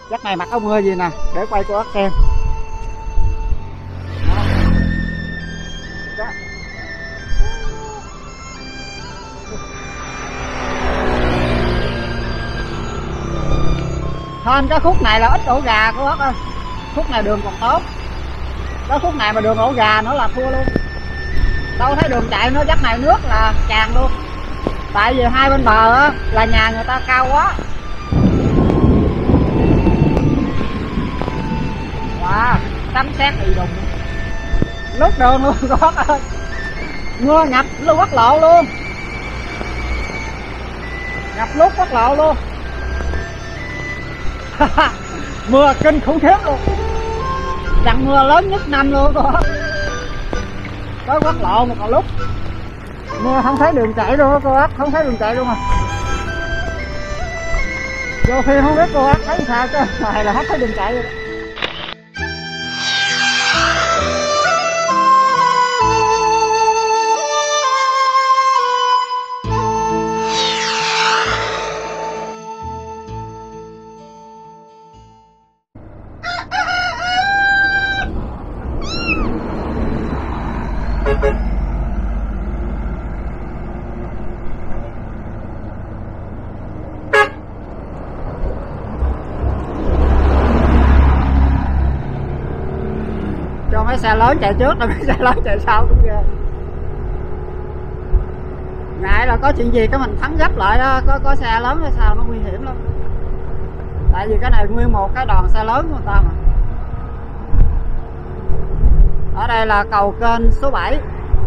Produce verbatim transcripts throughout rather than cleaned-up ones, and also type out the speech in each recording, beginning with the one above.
Chắc này mặc áo mưa gì nè, để quay cô ớt xem. Đó. Hơn cái khúc này là ít ổ gà cô ớt ơi. Khúc này đường còn tốt. Cái khúc này mà đường ổ gà nữa là thua luôn. Đâu thấy đường chạy nó dắt này nước là tràn luôn. Tại vì hai bên bờ á, là nhà người ta cao quá. Wow, tắm xét bị đùng. Lúc đường luôn cô ớt ơi. Mưa ngập luôn quốc lộ luôn. Ngập lúc quốc lộ luôn. Mưa kinh khủng khiếp luôn. Trận mưa lớn nhất năm luôn cô ớt. Tới quốc lộ một lúc mưa không thấy đường chạy luôn cô ớt, không thấy đường chạy luôn à. Vô phim không biết cô ớt thấy sao chứ này là hết thấy đường chạy rồi đó. Cho mấy xe lớn chạy trước rồi mấy xe lớn chạy sau cũng ghê. Ngại là có chuyện gì cái mình thắng gấp lại đó, có có xe lớn hay sao nó nguy hiểm lắm. Tại vì cái này nguyên một cái đoàn xe lớn của người ta mà. Ở đây là cầu kênh số bảy.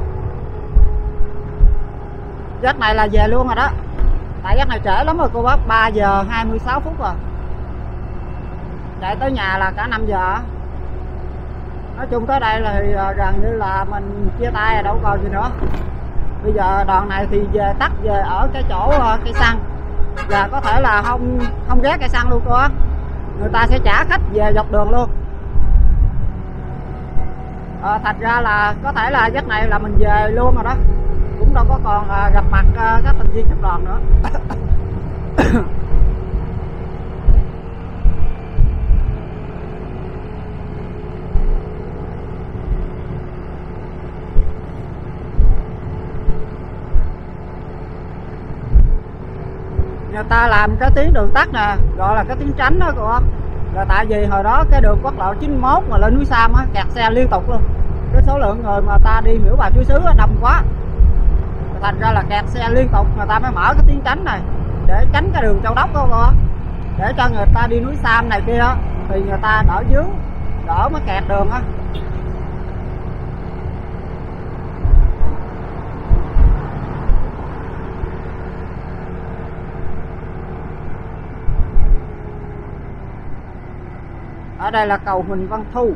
Giấc này là về luôn rồi đó. Tại giấc này trễ lắm rồi cô bác, ba giờ hai mươi sáu phút rồi. Chạy tới nhà là cả năm giờ. Nói chung tới đây là thì gần như là mình chia tay rồi, đâu còn gì nữa. Bây giờ đoạn này thì về tắt về ở cái chỗ cây xăng. Và có thể là không không ghé cây xăng luôn cô á. Người ta sẽ trả khách về dọc đường luôn. À, thật ra là có thể là giấc này là mình về luôn rồi đó. Cũng đâu có còn à, gặp mặt à, các thành viên trong đoàn nữa. Người ta làm cái tuyến đường tắt nè, gọi là cái tuyến tránh đó cô ơi. Là tại vì hồi đó cái đường quốc lộ chín mốt mà lên núi Sam á, kẹt xe liên tục luôn. Cái số lượng người mà ta đi Miễu Bà Chúa Xứ đông quá, thành ra là kẹt xe liên tục. Người ta mới mở cái tuyến tránh này để tránh cái đường Châu Đốc đó cô ơi. Để cho người ta đi núi Sam này kia thì người ta đỡ vướng, đỡ mới kẹt đường á. Ở đây là cầu Huỳnh Văn Thu.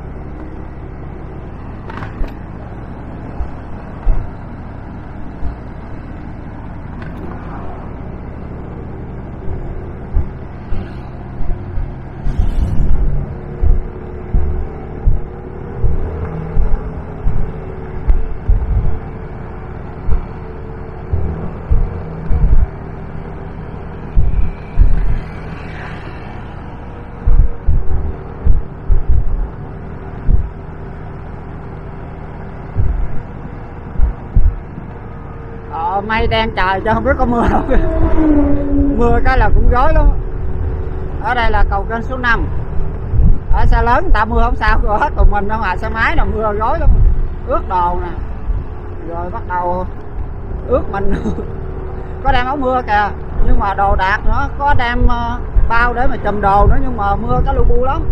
Mây đen trời cho không biết có mưa đâu. Mưa cái là cũng rối lắm. Ở đây là cầu kênh số năm. Ở xe lớn người ta mưa không sao hết, còn mình không à, xe máy là mưa rối lắm. Ướt đồ nè. Rồi bắt đầu ướt mình. Có đem áo mưa kìa, nhưng mà đồ đạc nữa, có đem bao để mà chùm đồ nữa, nhưng mà mưa cái lu bu lắm.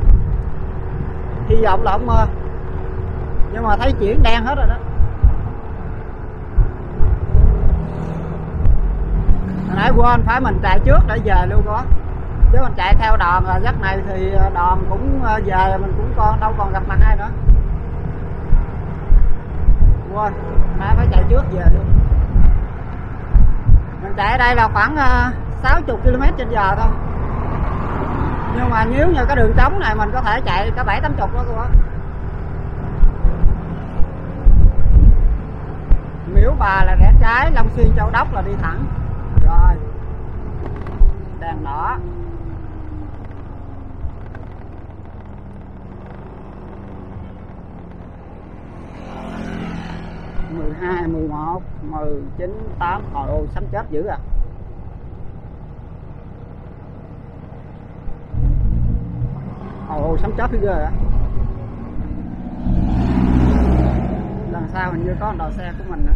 Hy vọng là không mưa. Nhưng mà thấy chuyển đen hết rồi đó. Hồi nãy quên phải mình chạy trước để về luôn có. Chứ mình chạy theo đòn rồi giấc này thì đòn cũng về, mình cũng còn đâu còn gặp mặt ai nữa. Quên, nãy phải chạy trước về luôn. Mình chạy ở đây là khoảng sáu mươi ki lô mét trên giờ thôi. Nhưng mà nếu như cái đường trống này mình có thể chạy cả bảy tám mươi đó cô á. Miễu Bà là rẽ trái, Long Xuyên Châu Đốc là đi thẳng. Rồi đèn đỏ. mười một, mười, chín, tám. Hồi ô sấm chớp dữ à. Hồi ô sấm chớp phía ghê à. Đằng sau hình như có đò xe của mình nữa.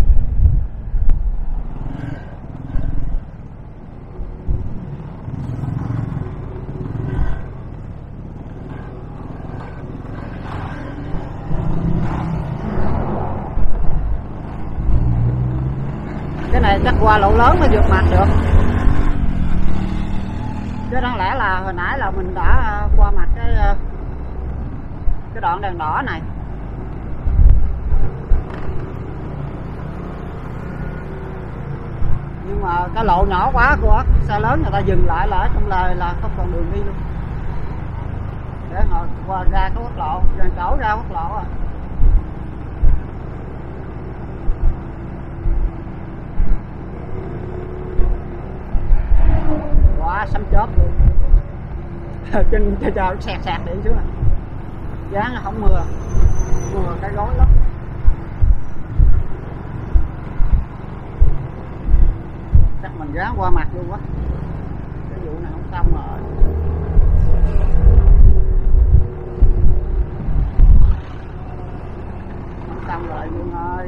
Cái này chắc qua lỗ lớn mới vượt mặt được, chứ đáng lẽ là hồi nãy là mình đã qua mặt cái cái đoạn đèn đỏ này. Nhưng mà cái lộ nhỏ quá của xe lớn người ta dừng lại là ở trong lời là không còn đường đi luôn, để họ qua ra cái quốc lộ, gần chỗ ra quốc lộ à. Quá sấm chớp luôn. Trên trời trời sẹt sẹt điện xuống này. Dáng là không mưa, mưa cái gối lắm. Chắc mình dán qua mặt luôn quá. Cái vụ này không xong rồi. Không xong rồi luôn ơi.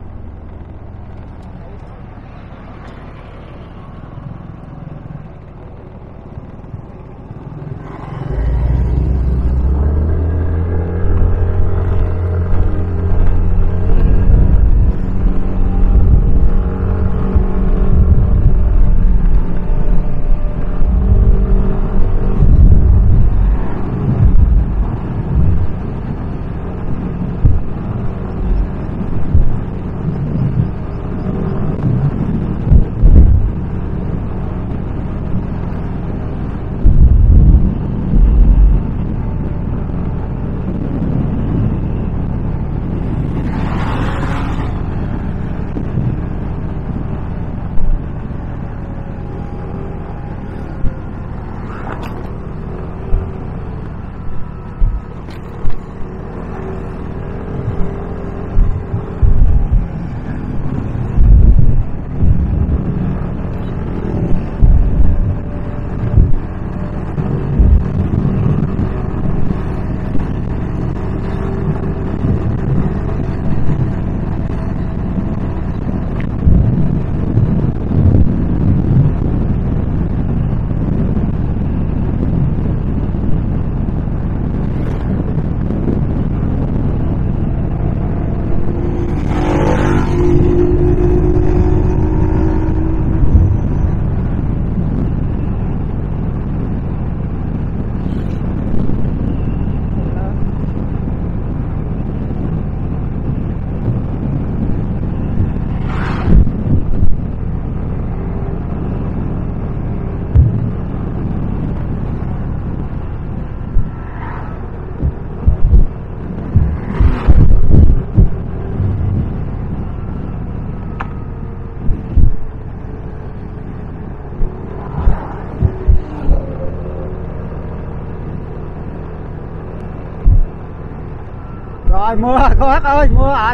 Rồi mưa cô bác ơi, mưa rồi.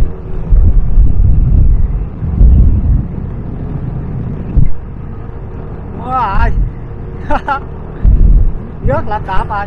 Mưa rồi. Rất là cạp rồi.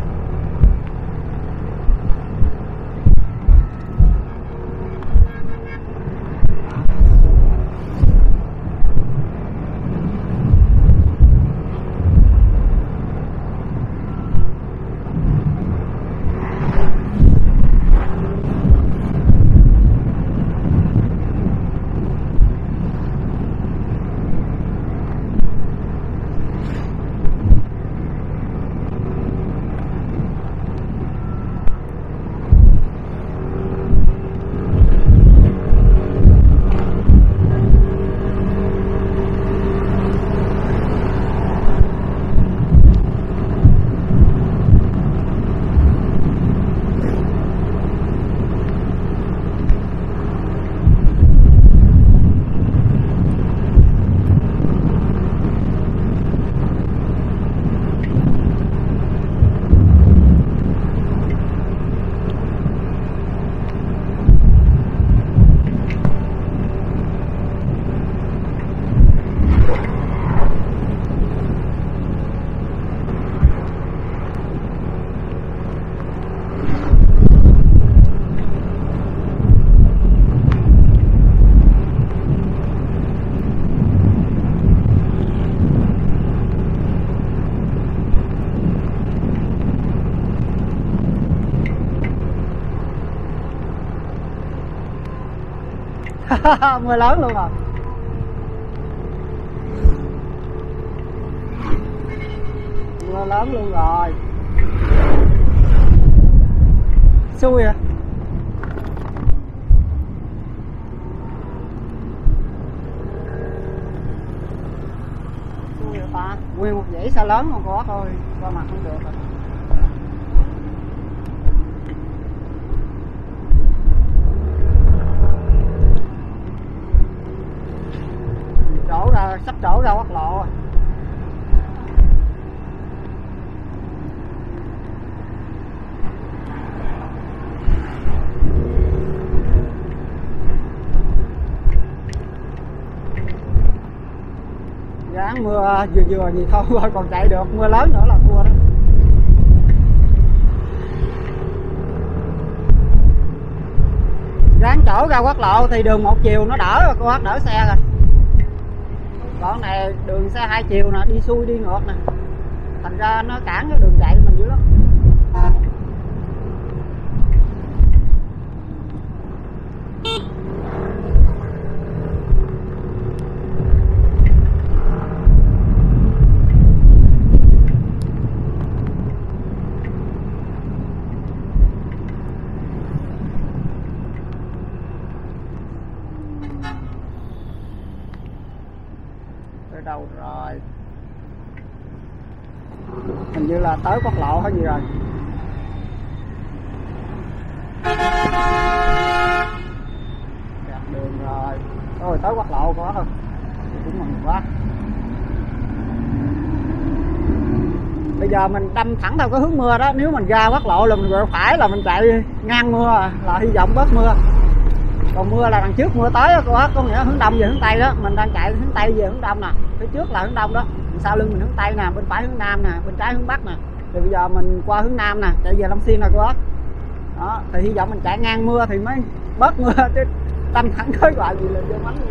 Mưa lớn luôn rồi. Mưa lớn luôn rồi. Xui à. Xui rồi ta. Nguyên một dãy xe lớn không có thôi, qua mặt không được rồi. Đổ ra, sắp đổ ra quốc lộ rồi. Ráng mưa vừa vừa gì thôi còn chạy được, mưa lớn nữa là thua đó. Ráng chỗ ra quốc lộ thì đường một chiều nó đỡ rồi, cô bác đỡ xe rồi. Còn này đường xe hai chiều nè, đi xuôi đi ngược nè, thành ra nó cản cái đường chạy mình dữ lắm. Tới đâu rồi? Hình như là tới quốc lộ hay gì rồi. Kẹt đường rồi. Rồi tới quốc lộ có không? Cũng mừng quá. Bây giờ mình đâm thẳng theo cái hướng mưa đó. Nếu mình ra quốc lộ là mình quẹo phải là mình chạy ngang mưa, là hy vọng bớt mưa. Còn mưa là đằng trước mưa tới đó cô bác, có nghĩa hướng đông về hướng tây đó, mình đang chạy hướng tây về hướng đông nè, phía trước là hướng đông đó, sau lưng mình hướng tây nè, bên phải hướng nam nè, bên trái hướng bắc nè. Thì bây giờ mình qua hướng nam nè, chạy về Long Xuyên nè cô bác. Đó, thì hy vọng mình chạy ngang mưa thì mới bớt mưa, chứ đâm thẳng tới gọi gì là vô bánh luôn.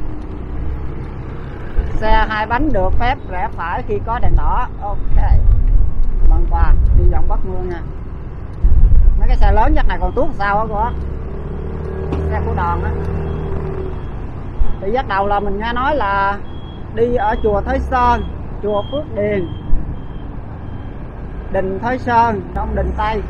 Xe hai bánh được phép rẽ phải khi có đèn đỏ. Ok, băng qua đi vòng bớt mưa nha. Mấy cái xe lớn chắc này còn tuốt sao đó cô bác, xe của Đòn đó. Thì dắt đầu là mình nghe nói là đi ở chùa Thới Sơn, chùa Phước Điền, đình Thới Sơn, trong đình Tây.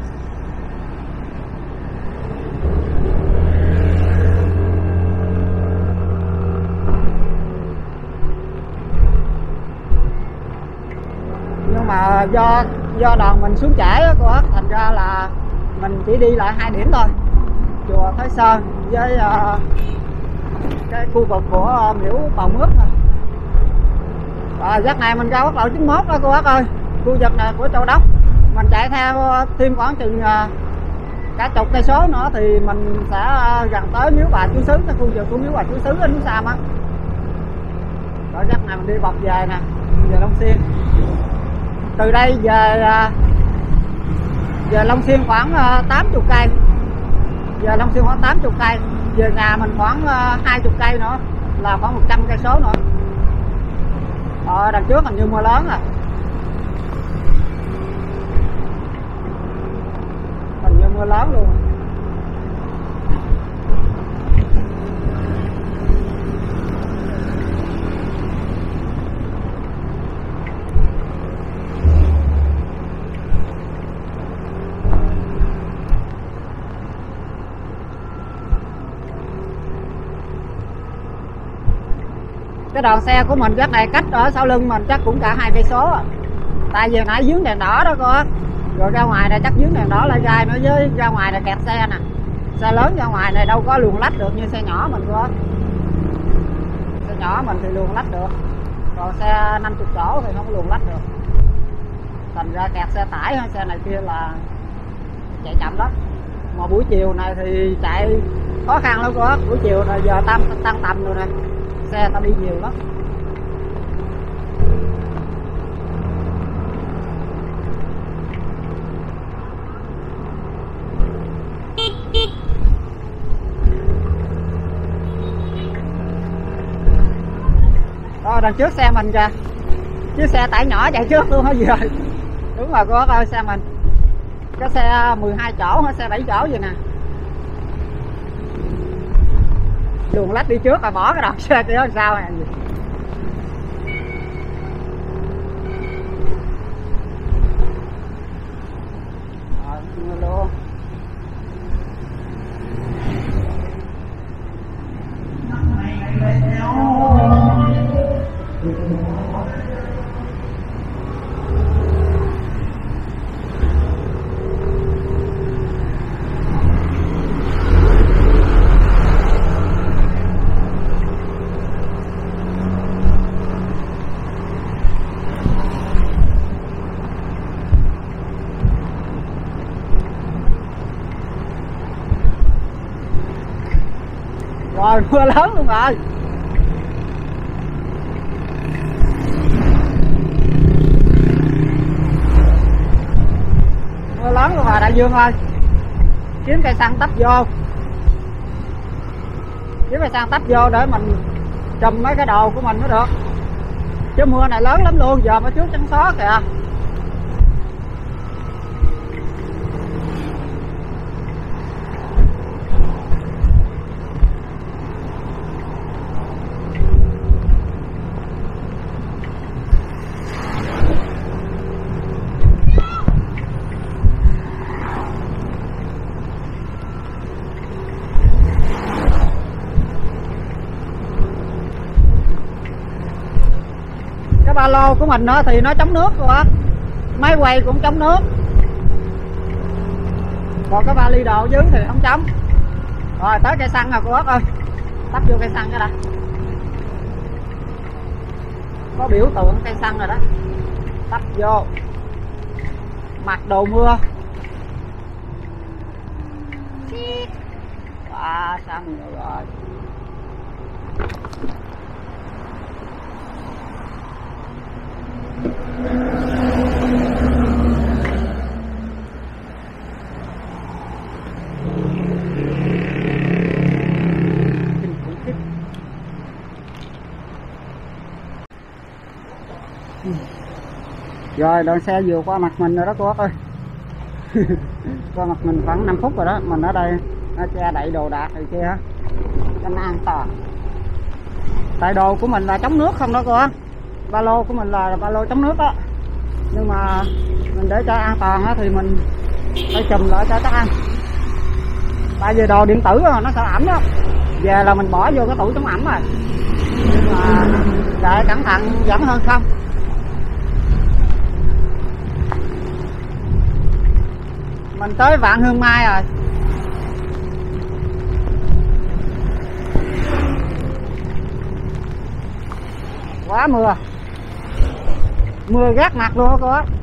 Nhưng mà do do Đòn mình xuống trễ đó cô bác, thành ra là mình chỉ đi lại hai điểm thôi, chùa Thới Sơn với uh, cái khu vực của uh, miễu Bào Mướp thôi. Rồi giấc này mình ra quốc lộ chín mốt đó cô bác ơi, khu vực này của Châu Đốc. Mình chạy theo uh, thêm khoảng chừng uh, cả chục cây số nữa thì mình sẽ uh, gần tới miếu Bà Chúa Xứ, cái khu vực của miếu Bà Chúa Xứ ở núi Sam á. Rồi giấc này mình đi bọc về nè, về Long Xuyên. Từ đây về uh, về Long Xuyên khoảng uh, tám mươi cây. Giờ Long Xuyên khoảng tám mươi cây, về nhà mình khoảng uh, hai mươi cây nữa là khoảng một trăm cây số nữa. Ở đằng trước hình như mưa lớn rồi, hình như mưa lớn luôn. Cái đoàn xe của mình chắc này cách ở sau lưng mình chắc cũng cả hai cây số. Tại vì nãy dướng đèn đỏ đó cô. Rồi ra ngoài này chắc dướng đèn đỏ lại gai nữa, với ra ngoài này kẹt xe nè. Xe lớn ra ngoài này đâu có luồn lách được như xe nhỏ mình cô. Xe nhỏ mình thì luồn lách được, còn xe năm mươi chỗ thì không có luồn lách được. Thành ra kẹt xe tải hay xe này kia là chạy chậm lắm. Mà buổi chiều này thì chạy khó khăn lắm cô. Buổi chiều là giờ tăng tăng tầm rồi nè, xe ta đi nhiều lắm. Rồi đằng trước xe mình kìa, chiếc xe tải nhỏ chạy trước luôn hả gì rồi. Đúng rồi cô bác ơi, xe mình cái xe mười hai chỗ hay xe bảy chỗ vậy nè. luồn lách đi trước rồi bỏ cái đầu xe kia làm sao này. Rồi luôn. Rồi mưa lớn luôn rồi. Mưa lớn luôn rồi đại dương ơi. Kiếm cây xăng tấp vô. Kiếm cây xăng tấp vô để mình trùm mấy cái đồ của mình mới được. Chứ mưa này lớn lắm luôn, giờ mới trước trắng xóa kìa. Cái ba lô của mình đó thì nó chống nước rồi á, máy quay cũng chống nước, còn cái vali đồ dưới thì không chống. Rồi tới cây xăng rồi cô Út ơi, tấp vô cây xăng cái đã, có biểu tượng cây xăng rồi đó, tấp vô mặc đồ mưa. Quá xăng rồi, rồi. Rồi đoàn xe vừa qua mặt mình rồi đó cô Út ơi. Qua mặt mình khoảng năm phút rồi đó. Mình ở đây nó che đậy đồ đạc này kia cho nó an toàn. Tại đồ của mình là chống nước không đó cô Út. Ba lô của mình là ba lô chống nước đó, nhưng mà mình để cho an toàn á thì mình phải chùm lại cho chắc ăn. Tại vì đồ điện tử nó sợ ẩm đó, về là mình bỏ vô cái tủ chống ẩm rồi, nhưng mà để cẩn thận vẫn hơn không. Mình tới Vạn Hương Mai rồi. Quá mưa, mưa gác mặt luôn đó cô á.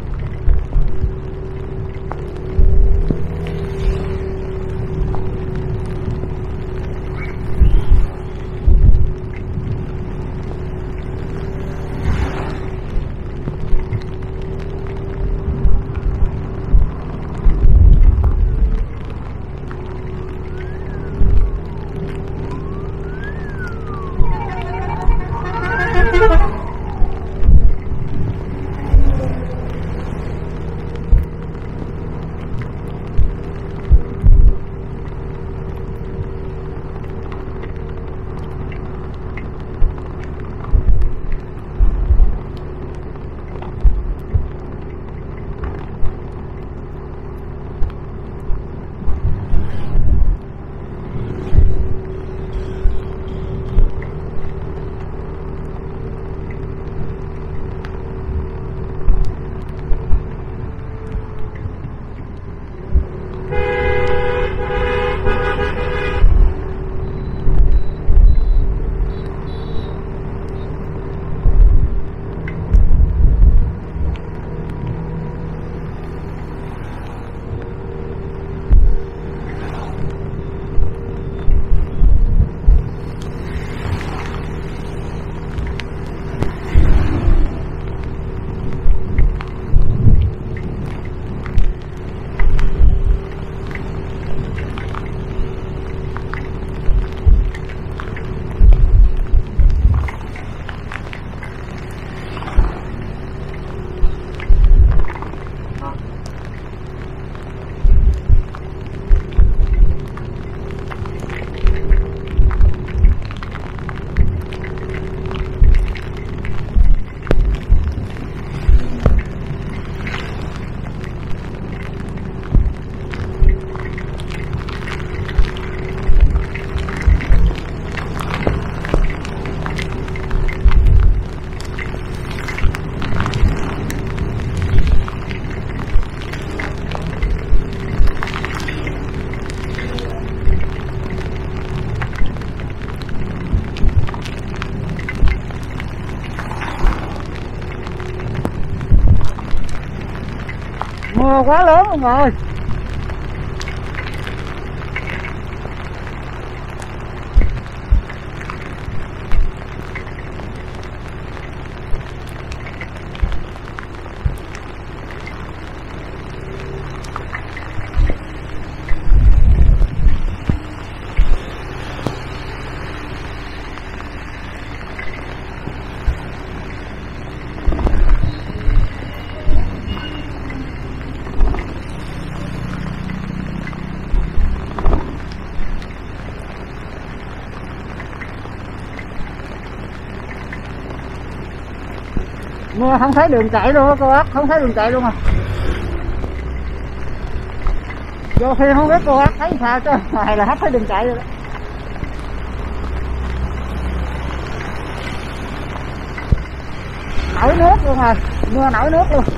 Mưa quá lớn luôn rồi. Mưa không thấy đường chạy luôn á cô bác, không thấy đường chạy luôn à. Vô khi không biết cô bác thấy sao chứ này là hết thấy đường chạy rồi đó. Nổi nước luôn rồi, mưa nổi nước luôn.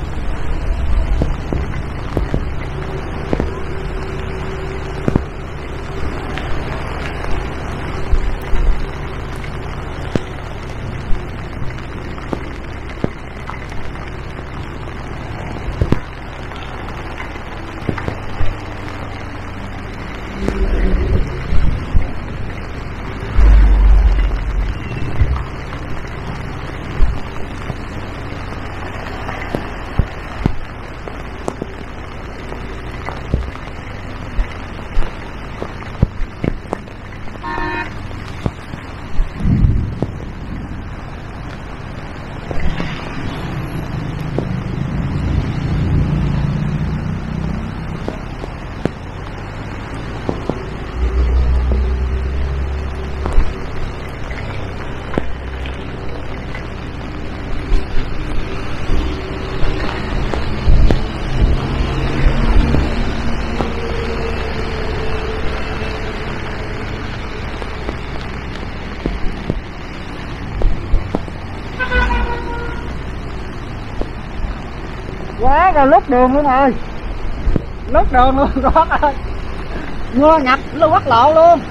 Quá rồi lút đường luôn rồi, lút đường luôn các bác ơi. Mưa ngập luôn quốc lộ luôn,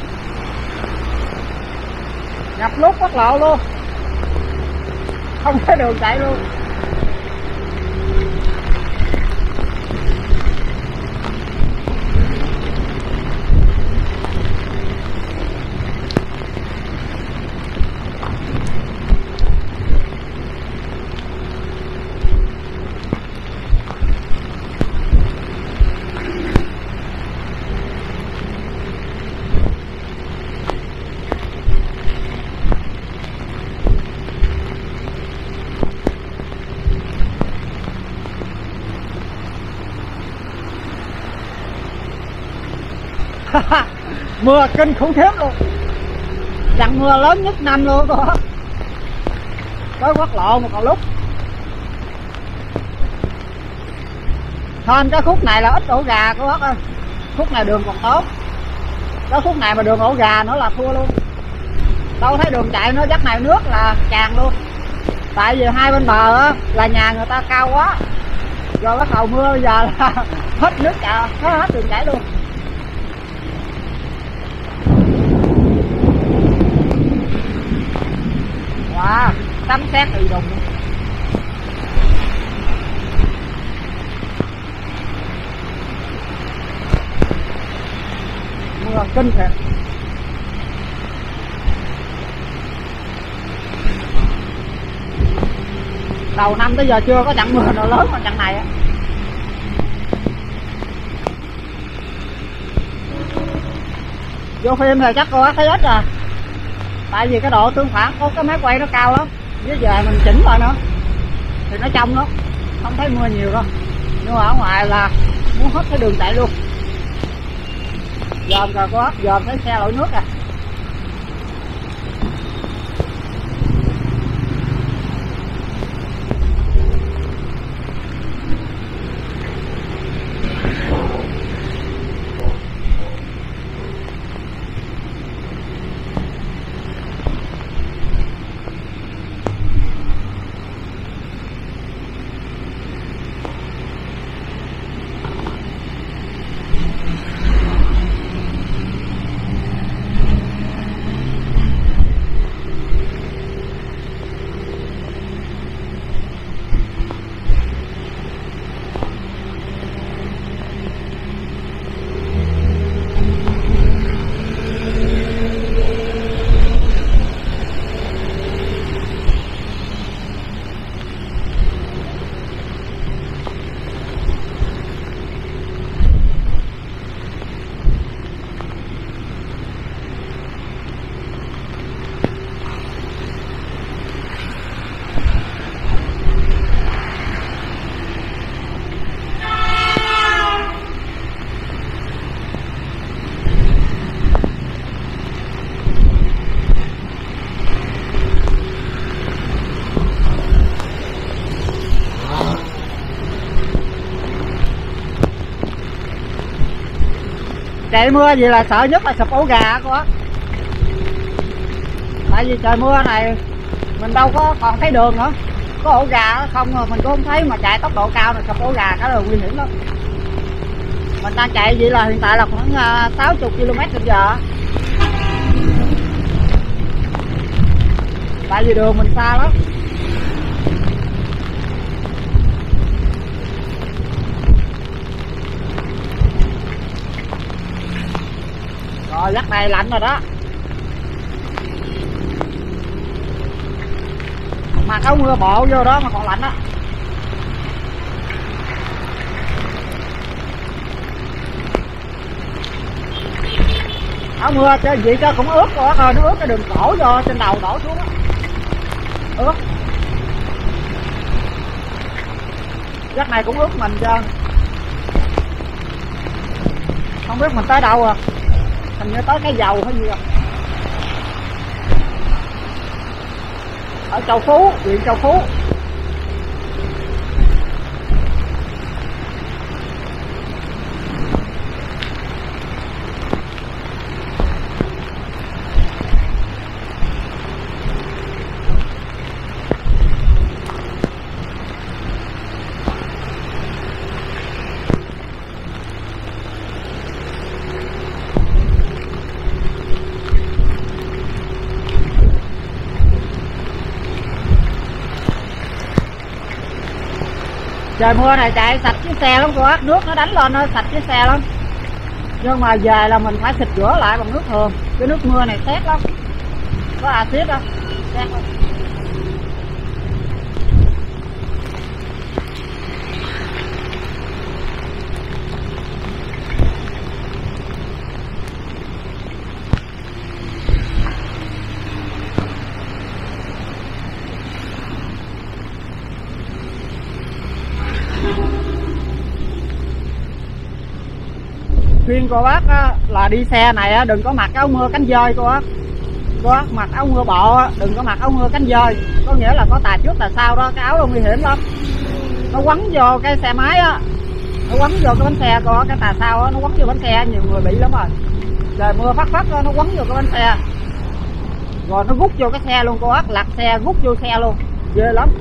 ngập lút quốc lộ luôn, không thấy đường chạy luôn. Mưa kinh khủng khiếp luôn, trận mưa lớn nhất năm luôn đó. Tới quốc lộ một còn lúc. Hơn cái khúc này là ít ổ gà của bác ơi, khúc này đường còn tốt. Cái khúc này mà đường ổ gà nữa là thua luôn, đâu thấy đường chạy nữa, dắt này nước là tràn luôn. Tại vì hai bên bờ á, là nhà người ta cao quá, rồi bắt đầu mưa bây giờ là hết nước chạy, hết đường chảy luôn. Wow, sấm sét ì đùng. Mưa kinh thiệt. Đầu năm tới giờ chưa có trận mưa nào lớn mà trận này á. Vô phim thì chắc cô bác thấy ít à. Tại vì cái độ tương phản có cái máy quay nó cao lắm, với về mình chỉnh lại nữa thì nó trong lắm, không thấy mưa nhiều đâu. Nhưng mà ở ngoài là muốn hết cái đường chạy luôn. Dòm rồi cô bác, dòm thấy xe lội nước à. Trời mưa gì là sợ nhất là sụp ổ gà cô á. Tại vì trời mưa này mình đâu có còn thấy đường nữa, có ổ gà không rồi mình cũng không thấy, mà chạy tốc độ cao là sụp ổ gà cái là nguy hiểm lắm. Mình đang chạy vậy là hiện tại là khoảng sáu mươi ki lô mét trên giờ. Tại vì đường mình xa lắm. Rồi dắt này lạnh rồi đó. Mặc áo mưa bộ vô đó mà còn lạnh á. Áo mưa chứ gì chứ cũng ướt rồi, thôi nó ướt cái đường cổ vô trên đầu đổ xuống á. Ướt. Dắt này cũng ướt mình trơn. Không biết mình tới đâu à. Hình như tới cái dầu hay gì à. Ở Châu Phú, huyện Châu Phú. Trời mưa này chạy sạch chiếc xe lắm cô bác, nước nó đánh lên nó sạch chiếc xe lắm. Nhưng mà về là mình phải xịt rửa lại bằng nước thường. Cái nước mưa này xét lắm, có axit đó, xét lắm. Khuyên cô bác á, là đi xe này á, đừng có mặc áo mưa cánh dơi cô bác. Cô bác mặc áo mưa bộ á, đừng có mặc áo mưa cánh dơi. Có nghĩa là có tà trước tà sau đó, cái áo đó nguy hiểm lắm. Nó quấn vô cái xe máy á, nó quấn vô cái bánh xe cô, cái tà sau á, nó quấn vô bánh xe, nhiều người bị lắm rồi. Trời mưa phát phát đó, nó quấn vô cái bánh xe. Rồi nó rút vô cái xe luôn cô bác, lật xe rút vô xe luôn, ghê lắm.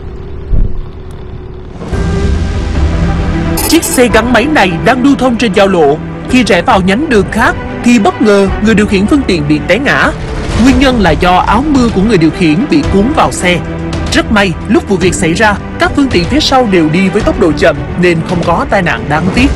Chiếc xe gắn máy này đang lưu thông trên giao lộ. Khi rẽ vào nhánh đường khác thì bất ngờ người điều khiển phương tiện bị té ngã. Nguyên nhân là do áo mưa của người điều khiển bị cuốn vào xe. Rất may lúc vụ việc xảy ra, các phương tiện phía sau đều đi với tốc độ chậm nên không có tai nạn đáng tiếc.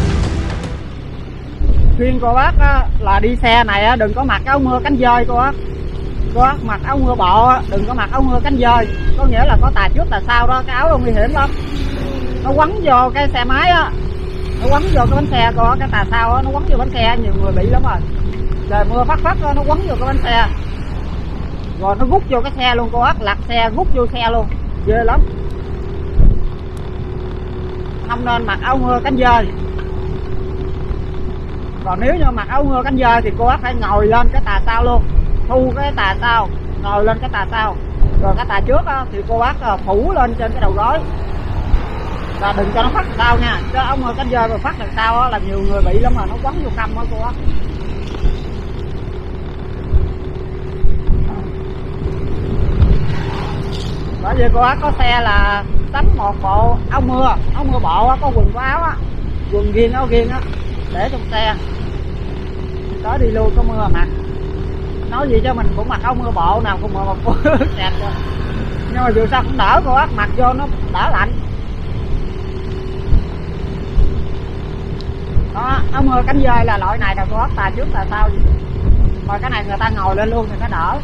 Khuyên cô bác á, là đi xe này á, đừng có mặc áo mưa cánh dơi cô bác. Cô bác mặc áo mưa bộ á, đừng có mặc áo mưa cánh dơi. Có nghĩa là có tà trước tà sau đó, cái áo đó nguy hiểm lắm. Nó quấn vô cái xe máy á, nó quấn vô cái bánh xe cô, cái tà sau á, nó quấn vô bánh xe, nhiều người bị lắm rồi. Trời mưa phát phát đó, nó quấn vô cái bánh xe. Rồi nó rút vô cái xe luôn cô bác, lật xe rút vô xe luôn, ghê lắm. Không nên mặc áo mưa cánh dơi. Còn nếu như mặc áo mưa cánh dơi thì cô bác phải ngồi lên cái tà sau luôn, thu cái tà sau, ngồi lên cái tà sau. Rồi cái tà trước á, thì cô bác phủ lên trên cái đầu gối. Và đừng cho nó phát sau nha, chứ áo mưa cánh dơi mà phát đằng sau á, là nhiều người bị lắm mà, nó quấn vô căm á cô á. Bởi vì cô bác có xe là sắm một bộ áo mưa, áo mưa bộ á, có quần có áo á, quần riêng áo riêng á, để trong xe. Tới đi luôn có mưa mặc. Nói gì cho mình cũng mặc áo mưa bộ nào cũng mà một kẹt rồi. Nhưng mà dù sao cũng đỡ cô bác, mặc vô nó đỡ lạnh. Đó, áo mưa cánh dơi là loại này là cô bác tà trước tà sau gì. Mà cái này người ta ngồi lên luôn thì nó đỡ.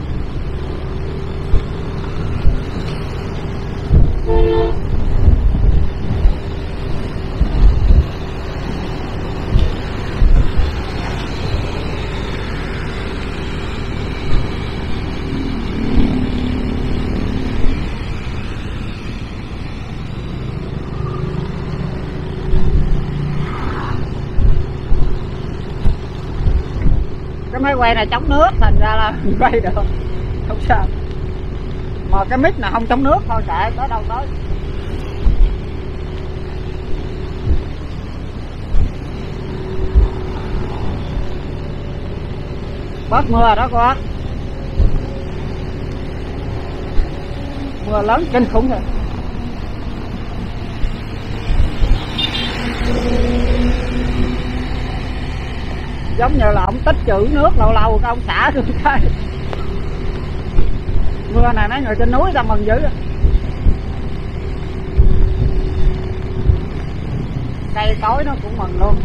Cái máy quay này chống nước thành ra là quay được không sao, mà cái mic này không chống nước thôi kệ, tới đâu tới. bớt mưa đó cô. Mưa lớn kinh khủng rồi. Giống như là ông tích trữ nước lâu lâu cái ông xả xuống cái. Mưa này mấy người trên núi ta mừng dữ. Cây cối nó cũng mừng luôn.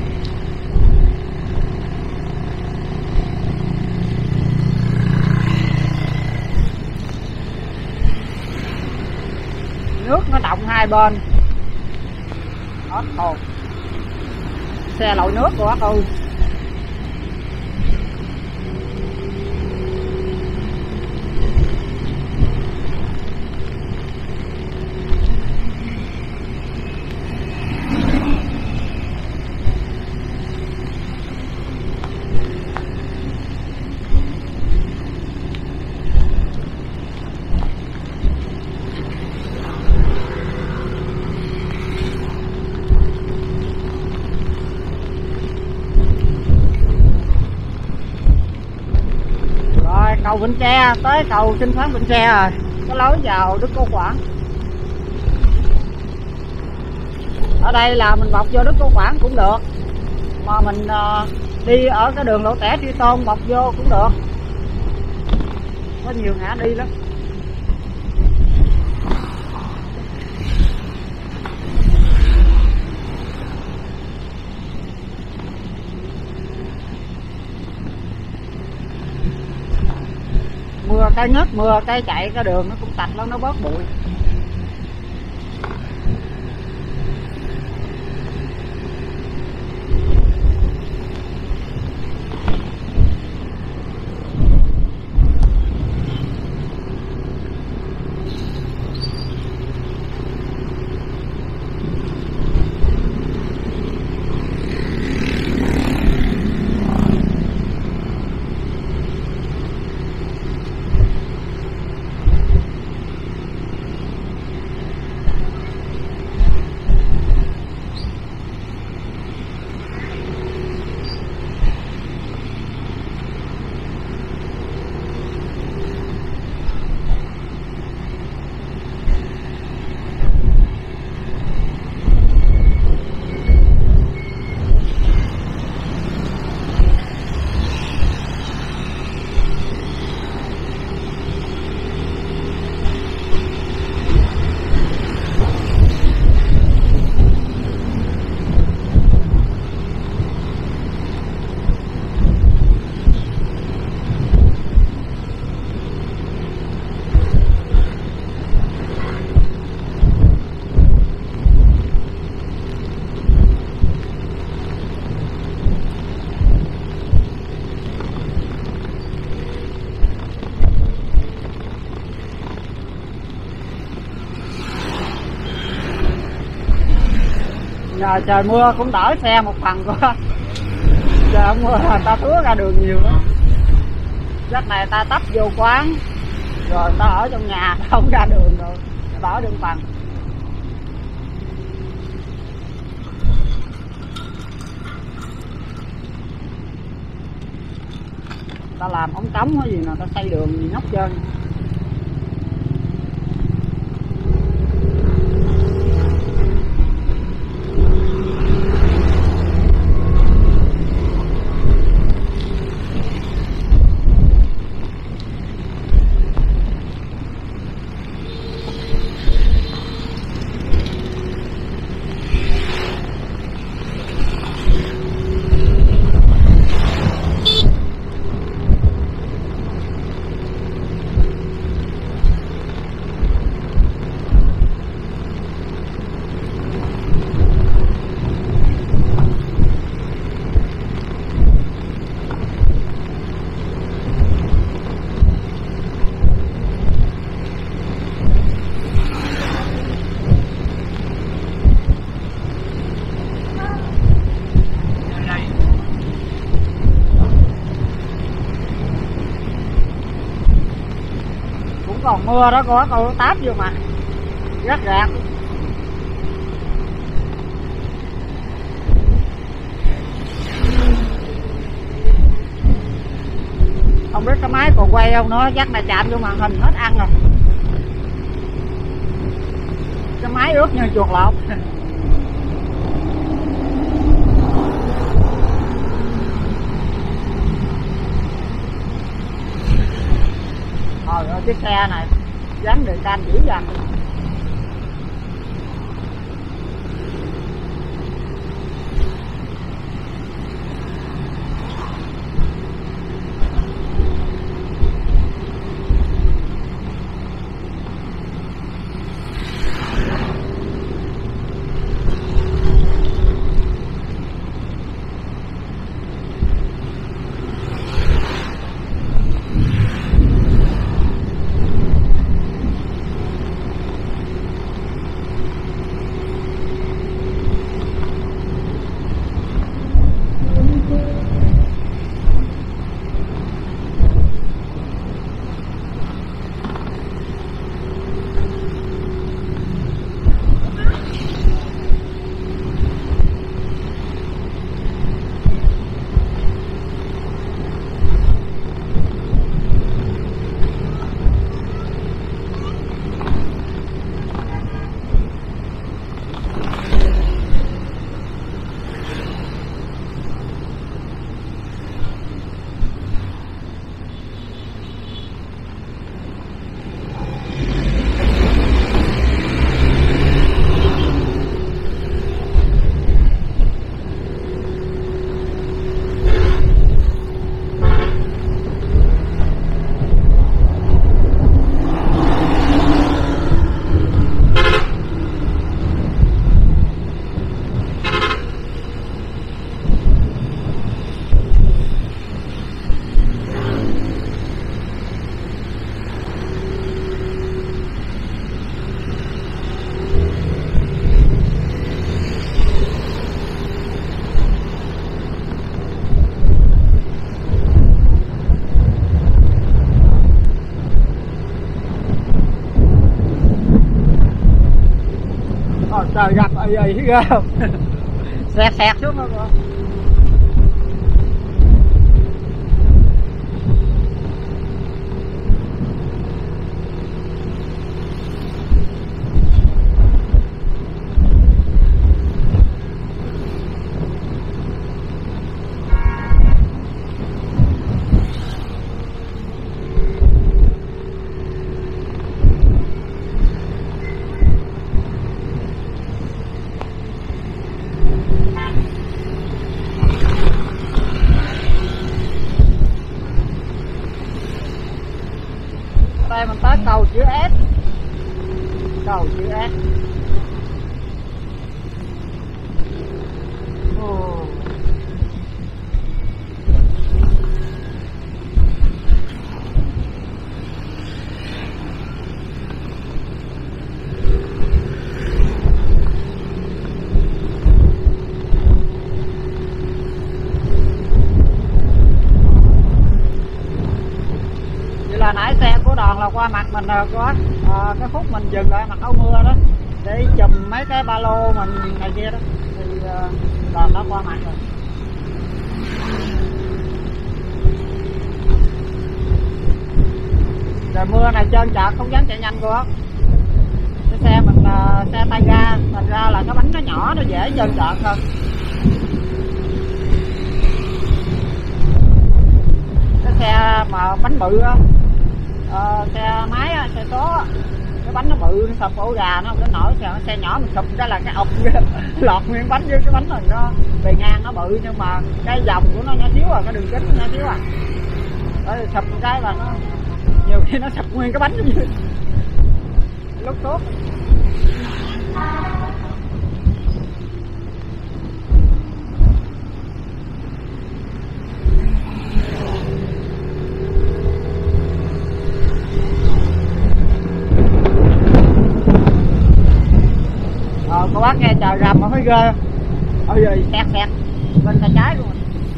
Nước nó động hai bên. Hết hồn. Xe lội nước của bác ơi. Cầu Bến Tre, tới cầu Kinh Phán Bến Tre rồi, có lối vào Đức Cô Quảng. Ở đây là mình bọc vô Đức Cô Quảng cũng được, mà mình uh, đi ở cái đường Lộ Tẻ Tri Tôn bọc vô cũng được, có nhiều ngã đi lắm. Mưa cái ngớt mưa cái chạy cái đường nó cũng sạch lắm, nó bớt bụi. Giờ trời mưa cũng đỡ xe một phần quá. Giờ mưa là ta thứa ra đường nhiều lắm. Chắc này ta tấp vô quán, rồi ta ở trong nhà không ra đường rồi, đỡ đường phần. Ta làm ống cống hay gì nào, ta xây đường gì nhóc trơn. Còn mưa đó có câu táp vô mà rất rạc. Không biết cái máy còn quay không nữa, chắc là chạm vô màn hình hết ăn rồi. Cái máy ướt như chuột lột. Trời ơi, chiếc xe này dám đề can dữ dằn. Trời gặp ầy ầy ghê không? Xẹt xẹt xuống không con. Đây mình tới cầu chữ S. Cầu chữ S. Ồ. Là nãy xe của đoàn là qua mặt mình rồi có à, cái khúc mình dừng lại mặc áo mưa đó để chùm mấy cái ba lô mình này kia đó thì uh, đoàn nó qua mặt rồi. Trời mưa này trơn trợt không dám chạy nhanh quá. Cái xe mình uh, xe tay ga, thành ra là cái bánh nó nhỏ, nó dễ trơn trợt hơn. Cái xe mà bánh bự á, Ờ, xe máy á, xe số á, cái bánh nó bự, nó sập ổ gà nó không đến nổi. Xe, xe nhỏ mình sụp cái là cái ọc lọt nguyên bánh với cái bánh này, nó bề ngang nó bự nhưng mà cái dòng của nó nhỏ xíu à, cái đường kính nó nhỏ xíu à, đấy, sụp một cái là nó nhiều khi nó sập nguyên cái bánh giống như lúc tốt. Cô bác nghe trời rầm mà thấy ghê. Ôi giời, xẹt xẹt bên tay trái luôn.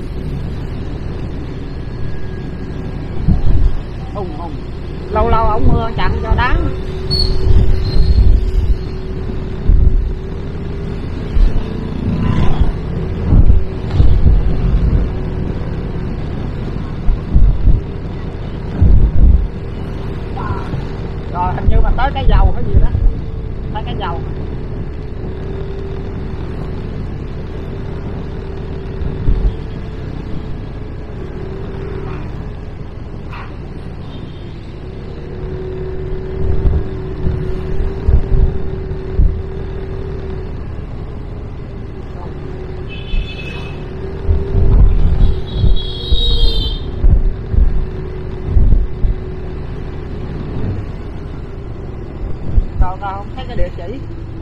Hùng hùng. Lâu lâu ổng mưa chặn cho đáng. cái địa chỉ.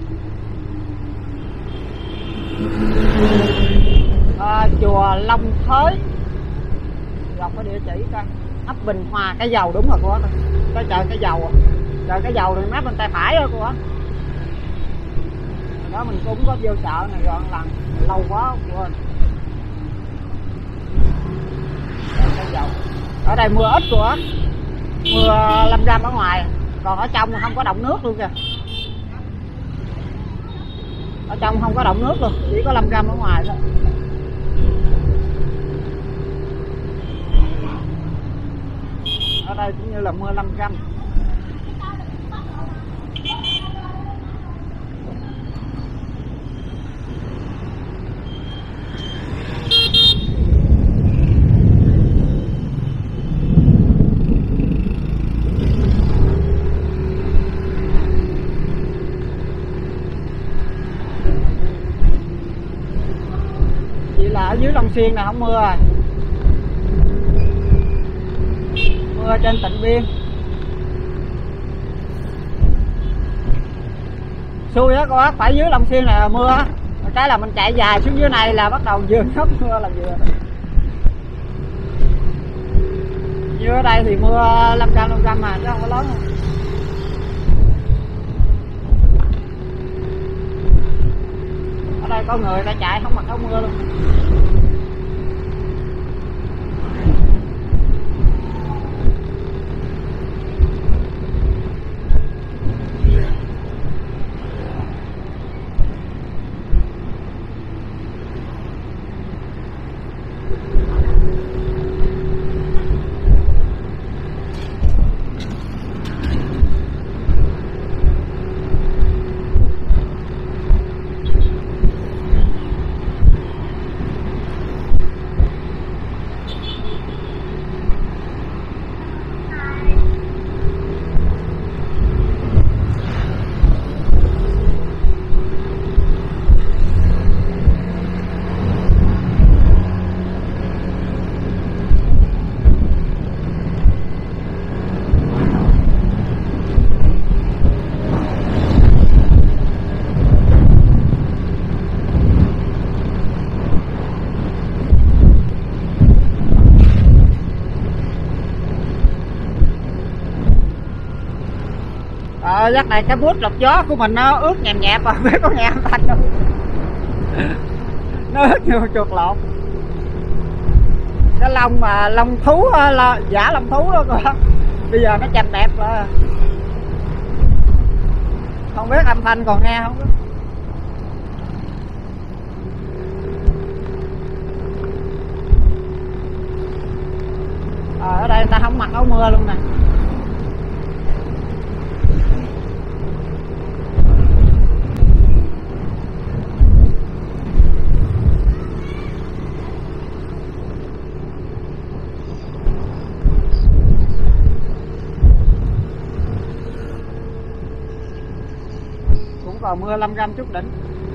À, chùa Long Thới, đọc cái địa chỉ coi. Ấp Bình Hòa, Cái Dầu, đúng rồi cô bác. Cái chợ Cái Dầu, chợ Cái Dầu thì mát bên tay phải đó cô bác. Đó mình cũng có vô chợ này rồi lần lâu quá quên. Cái Dầu. Ở đây mưa ít cô bác, mưa lâm râm ở ngoài, còn ở trong không có động nước luôn kìa. Ở trong không có động nước luôn, chỉ có lâm râm ở ngoài thôi. Ở đây cũng như là mưa lâm râm. Chỉ là ở dưới Long Xuyên này không mưa rồi. Mưa trên Tịnh Biên. Xui á cô bác, phải dưới Long Xuyên này là mưa á. Cái là mình chạy dài xuống dưới này là bắt đầu vừa ngớp mưa là vừa. Như ở đây thì mưa năm trăm năm trăm mà chứ không có lớn không. Ở đây có người ta chạy không mặc áo mưa luôn. Ờ, giấc này cái bút lọc gió của mình nó ướt nhèm nhẹp rồi, biết có nghe âm thanh không? Nó ướt như chuột lột. Cái lông mà lông thú, là giả lông thú đó cô. Bây giờ nó chành đẹp rồi. Không biết âm thanh còn nghe không? Ờ, ở đây người ta không mặc áo mưa luôn nè. Còn mưa lâm râm chút đỉnh.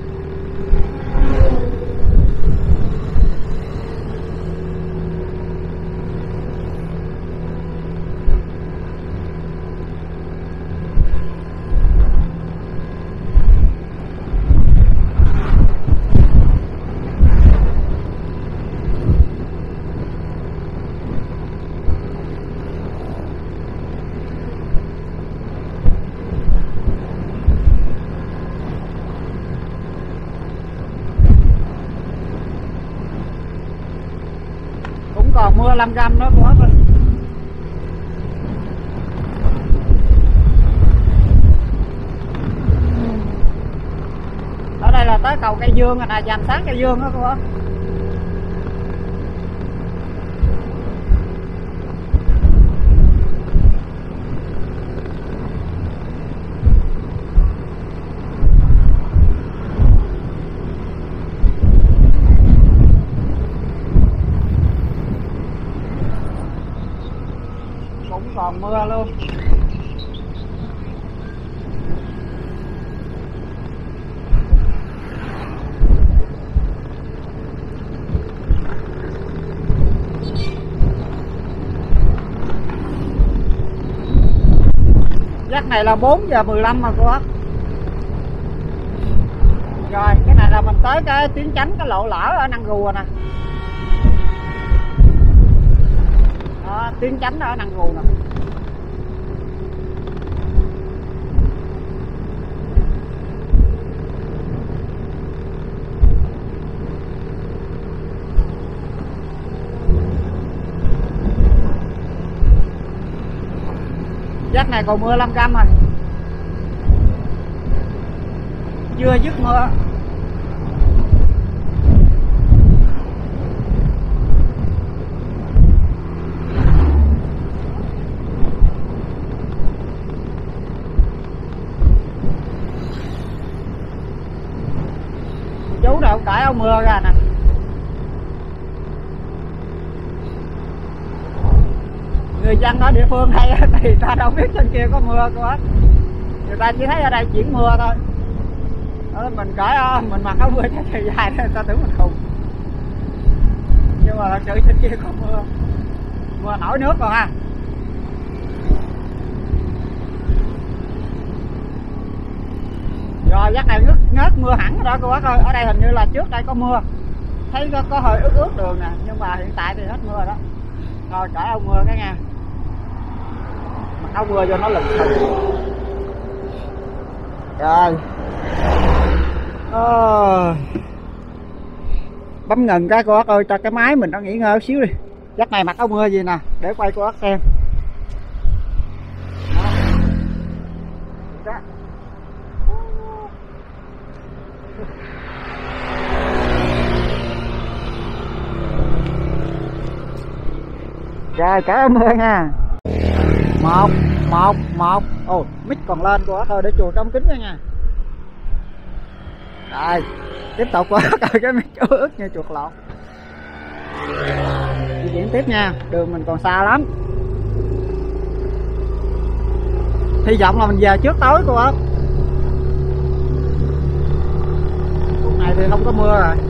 Còn mưa lâm râm nữa cô bác ơi. Ở đây là tới cầu Cây Dương rồi nè, dàn sáng Cây Dương đó cô bác. Còn mưa luôn. Giấc này là bốn giờ mười lăm mà cô bác. Rồi cái này là mình tới cái tuyến tránh cái lộ lở ở Năn Gù rồi nè. Đó, tuyến tránh ở Năn Gù nè. Giấc này còn mưa năm trăm rồi, chưa dứt mưa. Chú đâu cởi áo mưa ra nè. Người dân ở địa phương hay thì ta đâu biết trên kia có mưa quá, người ta chỉ thấy ở đây chuyển mưa thôi. Đó, mình cởi mình mặc áo mưa cho trời dài nên người ta tưởng mình khùng, nhưng mà thật sự trên kia có mưa, mưa nổi nước rồi ha. Rồi giấc này ngớt, ngớt mưa hẳn rồi đó cô bác ơi. Ở đây hình như là trước đây có mưa, thấy có, có hơi ướt ướt đường nè, nhưng mà hiện tại thì hết mưa rồi đó. Rồi cởi áo mưa cái nha, mặc áo mưa cho nó lùm xùm. Rồi à, bấm ngừng cái cô bác ơi, cho cái máy mình nó nghỉ ngơi một xíu đi. Giấc này mặc áo mưa gì nè để quay cô bác xem. Đó. Rồi cởi áo mưa nha. Một một một ồ mic còn lên cô bác ơi, để chùi trong kính nha nha. Rồi tiếp tục quá coi cái mic ướt như chuột lọt. Di chuyển tiếp nha, đường mình còn xa lắm. Hy vọng là mình về trước tối cô bác. Lúc này thì không có mưa rồi.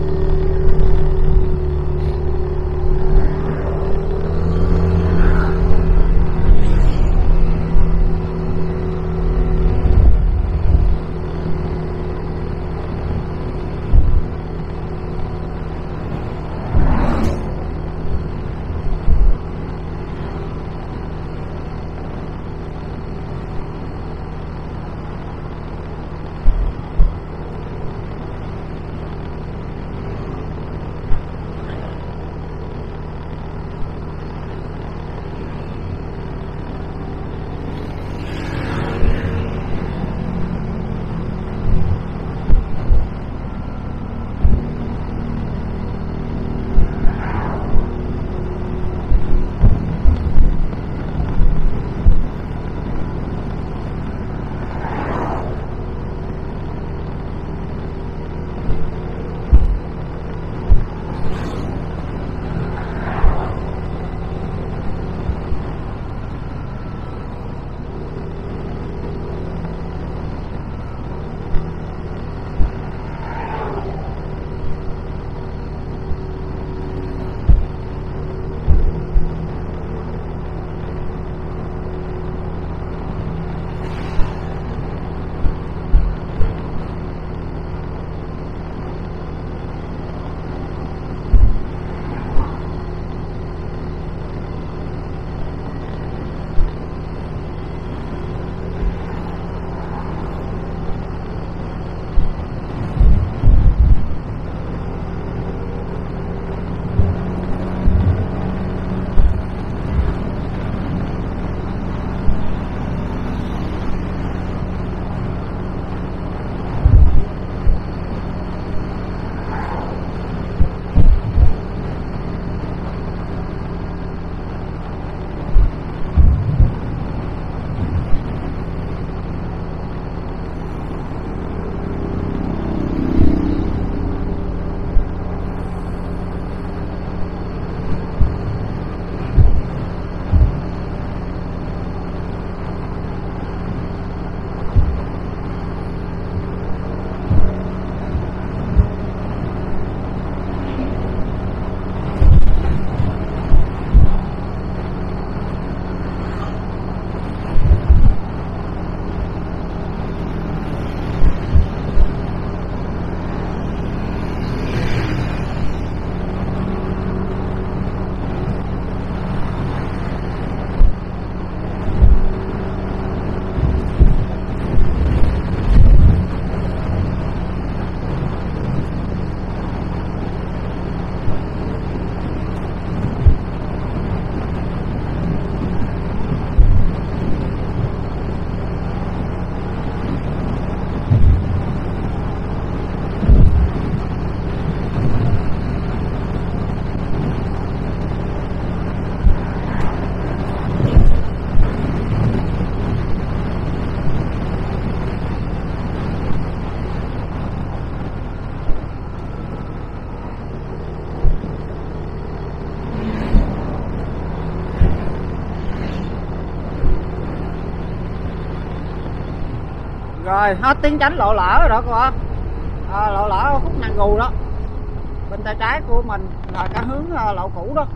Rồi hết tiếng tránh lộ lỡ rồi đó cô bác. À, lộ lỡ khúc Nàng Gù đó, bên tay trái của mình là cái hướng uh, lộ cũ đó,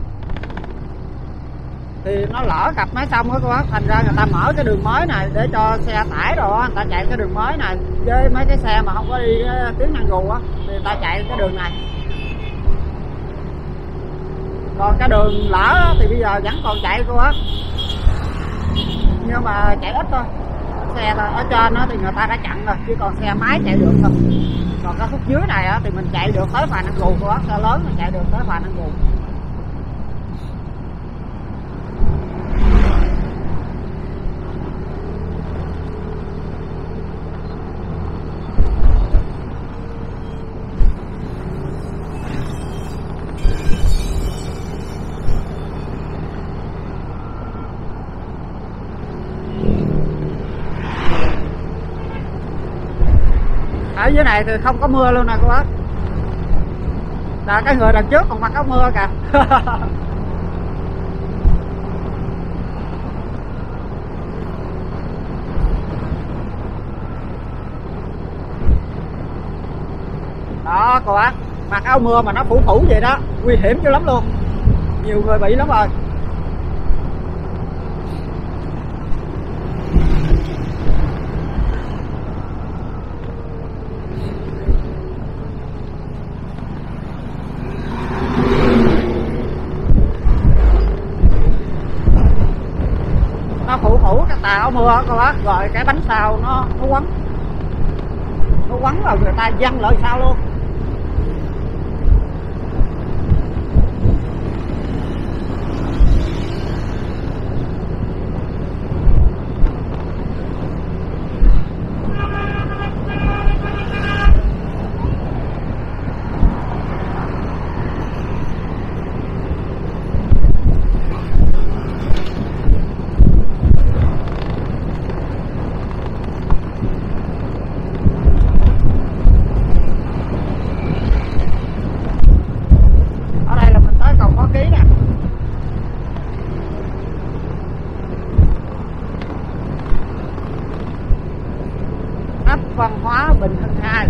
thì nó lỡ cặp máy xong đó cô bác, thành ra người ta mở cái đường mới này để cho xe tải rồi á, người ta chạy cái đường mới này, với mấy cái xe mà không có đi cái tuyến Nàng Gù á thì người ta chạy cái đường này. Còn cái đường lỡ thì bây giờ vẫn còn chạy cô bác, nhưng mà chạy ít thôi. Xe ở trên đó thì người ta đã chặn rồi, chứ còn xe máy chạy được thôi. Còn cái khúc dưới này á, thì mình chạy được tới Phà Năng Gù cô bác, xe lớn mình chạy được tới Phà Năng Gù. Ở dưới này thì không có mưa luôn nè cô bác. Là cái người đằng trước còn mặc áo mưa kìa. Đó cô bác, mặc áo mưa mà nó phủ phủ vậy đó, nguy hiểm dữ lắm luôn. Nhiều người bị lắm rồi. Nó phủ phủ cái tà áo mưa cô bác, rồi cái bánh sau nó nó quấn nó quấn vào người ta văng lại sao luôn. Văn hóa Bình Hưng hai.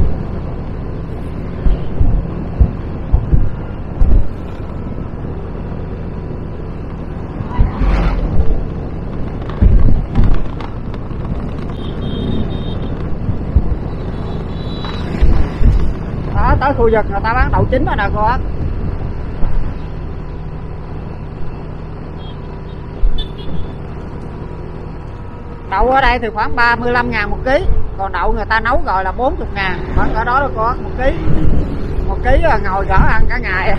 Đó, tới khu vực người ta bán đậu chín rồi nè cô bác. Đậu ở đây thì khoảng ba mươi lăm ngàn một ký, còn đậu người ta nấu rồi là bốn mươi ngàn, khoảng ở đó đó cô bác, một ký. Một ký là ngồi gỡ ăn cả ngày.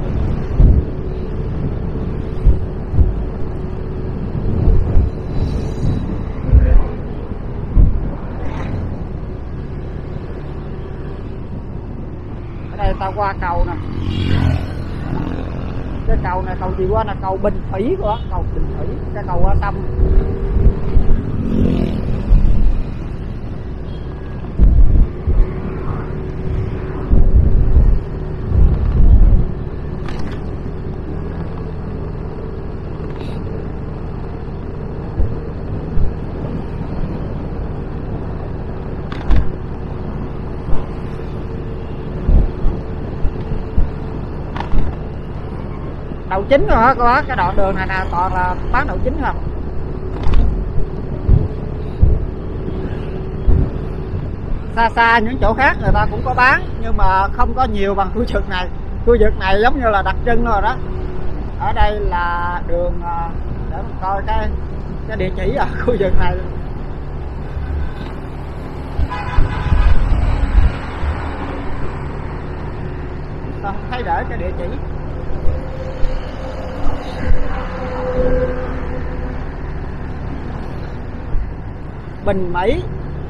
Ở đây ta qua cầu nè. Cái cầu này cầu gì qua là cầu Bình Thủy của cầu Bình Thủy, cái cầu qua sông. Đậu chín rồi hả cô bác, cái đoạn đường này nè toàn là bán đậu chín không. Xa xa những chỗ khác người ta cũng có bán, nhưng mà không có nhiều bằng khu vực này. Khu vực này giống như là đặc trưng rồi đó. Ở đây là đường, để mình coi cái cái địa chỉ ở khu vực này. Không thấy để cái địa chỉ. Bình Mỹ.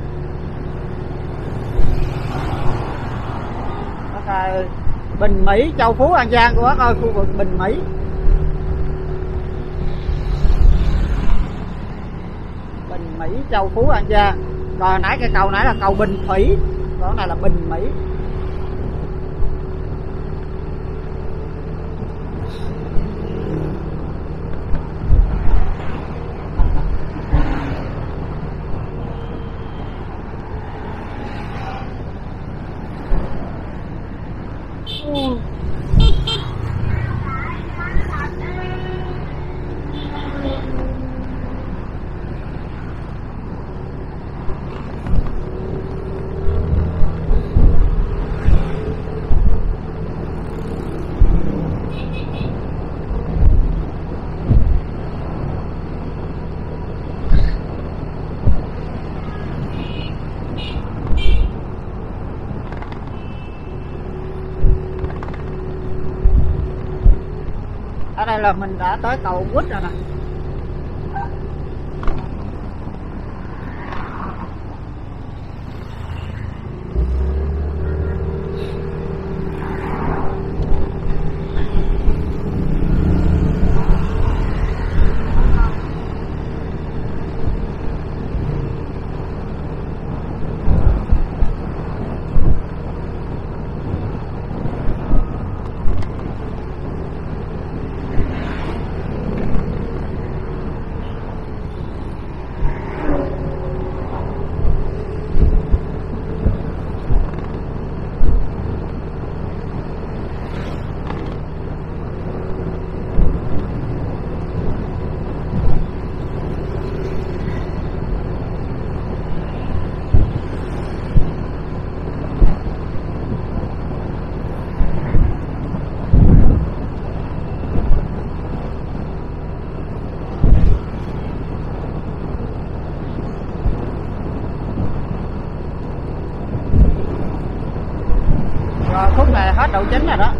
Okay. Bình Mỹ, Châu Phú, An Giang của bác ơi, khu vực Bình Mỹ. Bình Mỹ, Châu Phú, An Giang. Còn nãy cái cầu nãy là cầu Bình Thủy, còn này là Bình Mỹ. đây là mình đã tới cầu Quýt rồi nè. Khúc này hết đậu chín rồi đó.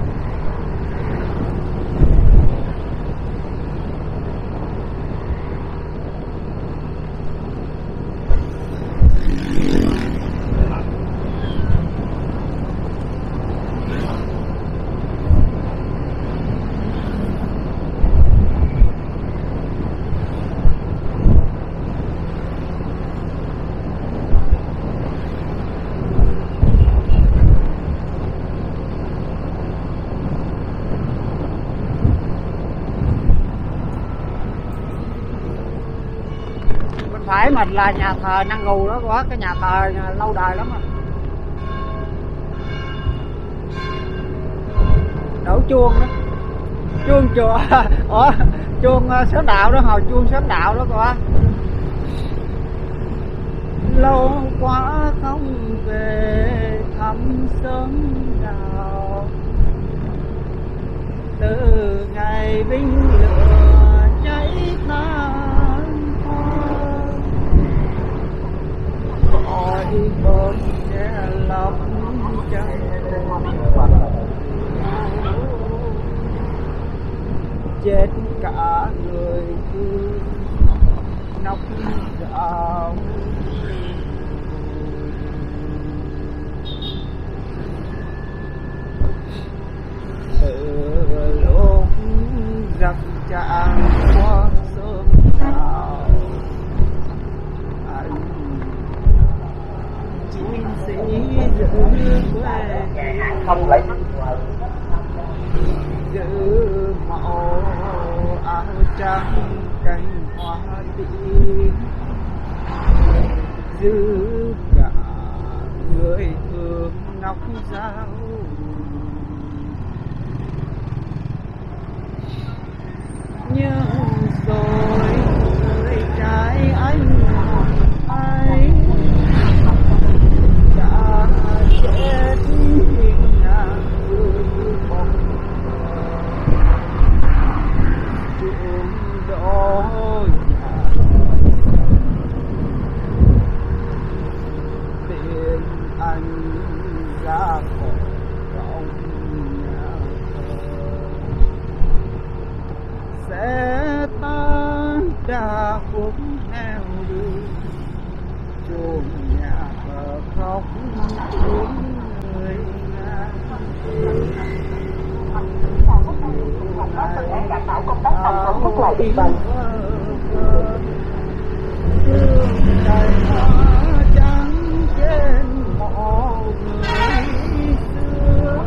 Phải mình là nhà thờ Năng Gù đó, có cái nhà thờ lâu đời lắm rồi. Đổ chuông đó, chuông chùa, ủa chuông sớm đạo đó, hồi chuông sớm đạo đó coi. Lâu quá không về thăm sớm đạo, từ ngày binh lửa cháy tan hỏi bom sẽ lấp cháy chết cả người thương nóc gạo. Từ lúc giặc tràn qua sớm nào, anh chiến sĩ giữ quê không lấy giữ màu áo trắng cánh hoa tím, giữ cả người thương nóc giáo. Nhưng rồi người trai anh ấy đã chết vì ngàn người bóng trường đó nhà tiền anh ra khỏi trong nhà sẽ tan ra khúc neo đường chuồng nhà thờ khóc tiếng người nga. Đảm bảo công tác phòng chống thuốc lại dịch bệnh. Trời hoa trắng trên mộ người xưa,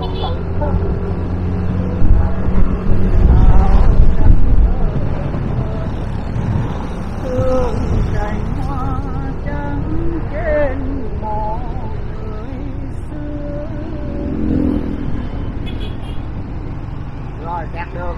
thương cành hoa trắng trên mộ người xưa. Rồi kẹt đường.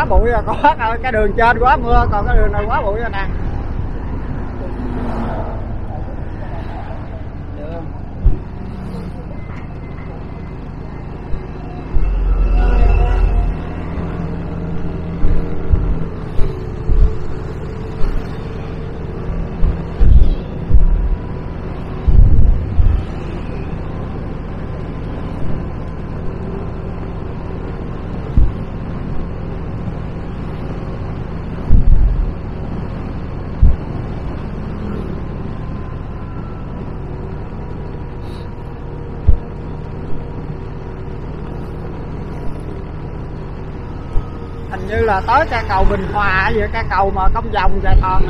quá bụi rồi, có cái đường trên quá mưa, còn cái đường này quá bụi rồi nè. Hình như là tới cây cầu Bình Hòa vậy, cây cầu mà công vòng Sài Gòn nè.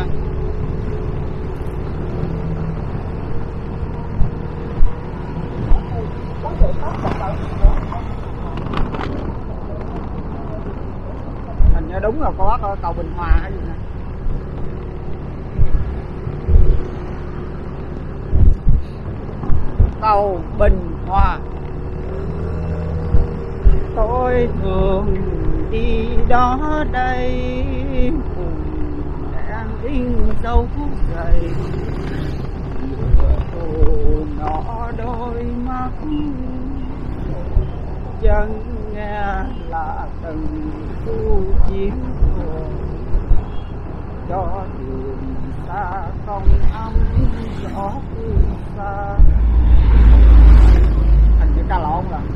Hình như đúng là có cầu Bình Hòa hay gì nè. Cầu Bình Hòa. Tôi thường đi đó đây cùng đang in dấu dày nhỏ đôi mắt chân nghe là từng khu chiến trường cho đường xa không ấm gió phương xa. Hình như ca lộn rồi.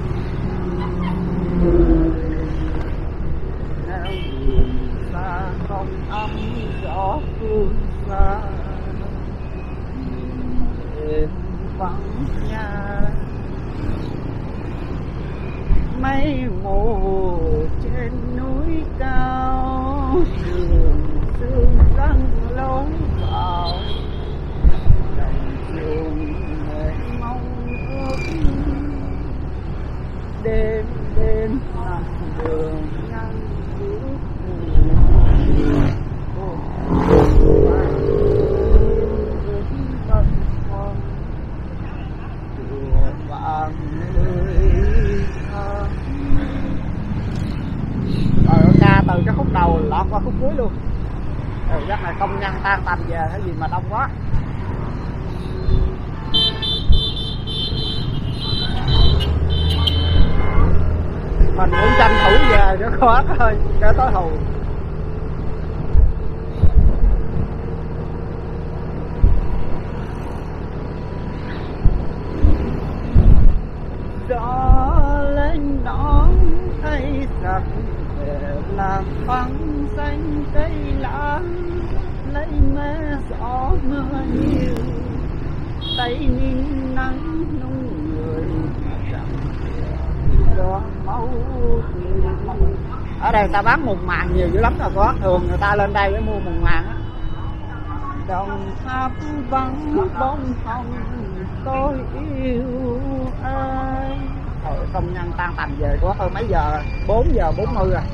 Xa không ấm gió phương xa đêm vắng nhà mây mù trên núi cao đường sương răng lối vào đành chuồng người mong ước đêm đêm nằm đường ngăn bước rồi ca từ cái khúc đầu lọt qua khúc cuối luôn. Rồi chắc là công nhân tan tầm về cái gì mà đông quá. Mình muốn tranh thủ về cho khó thôi, cho tối hù. Gió lên đón thấy sạch về làm phăng xanh cây lá lấy mé gió mưa nhiều tay nhìn nắng nung người đó máu. Ở đây ta bán mùng màng nhiều dữ lắm rồi, có thường người ta lên đây để mua mùng màng á. Đồng tháp vắng bóng hồng tôi yêu ai. Thôi công nhân tan tầm về có hơn mấy giờ, bốn giờ bốn mươi rồi.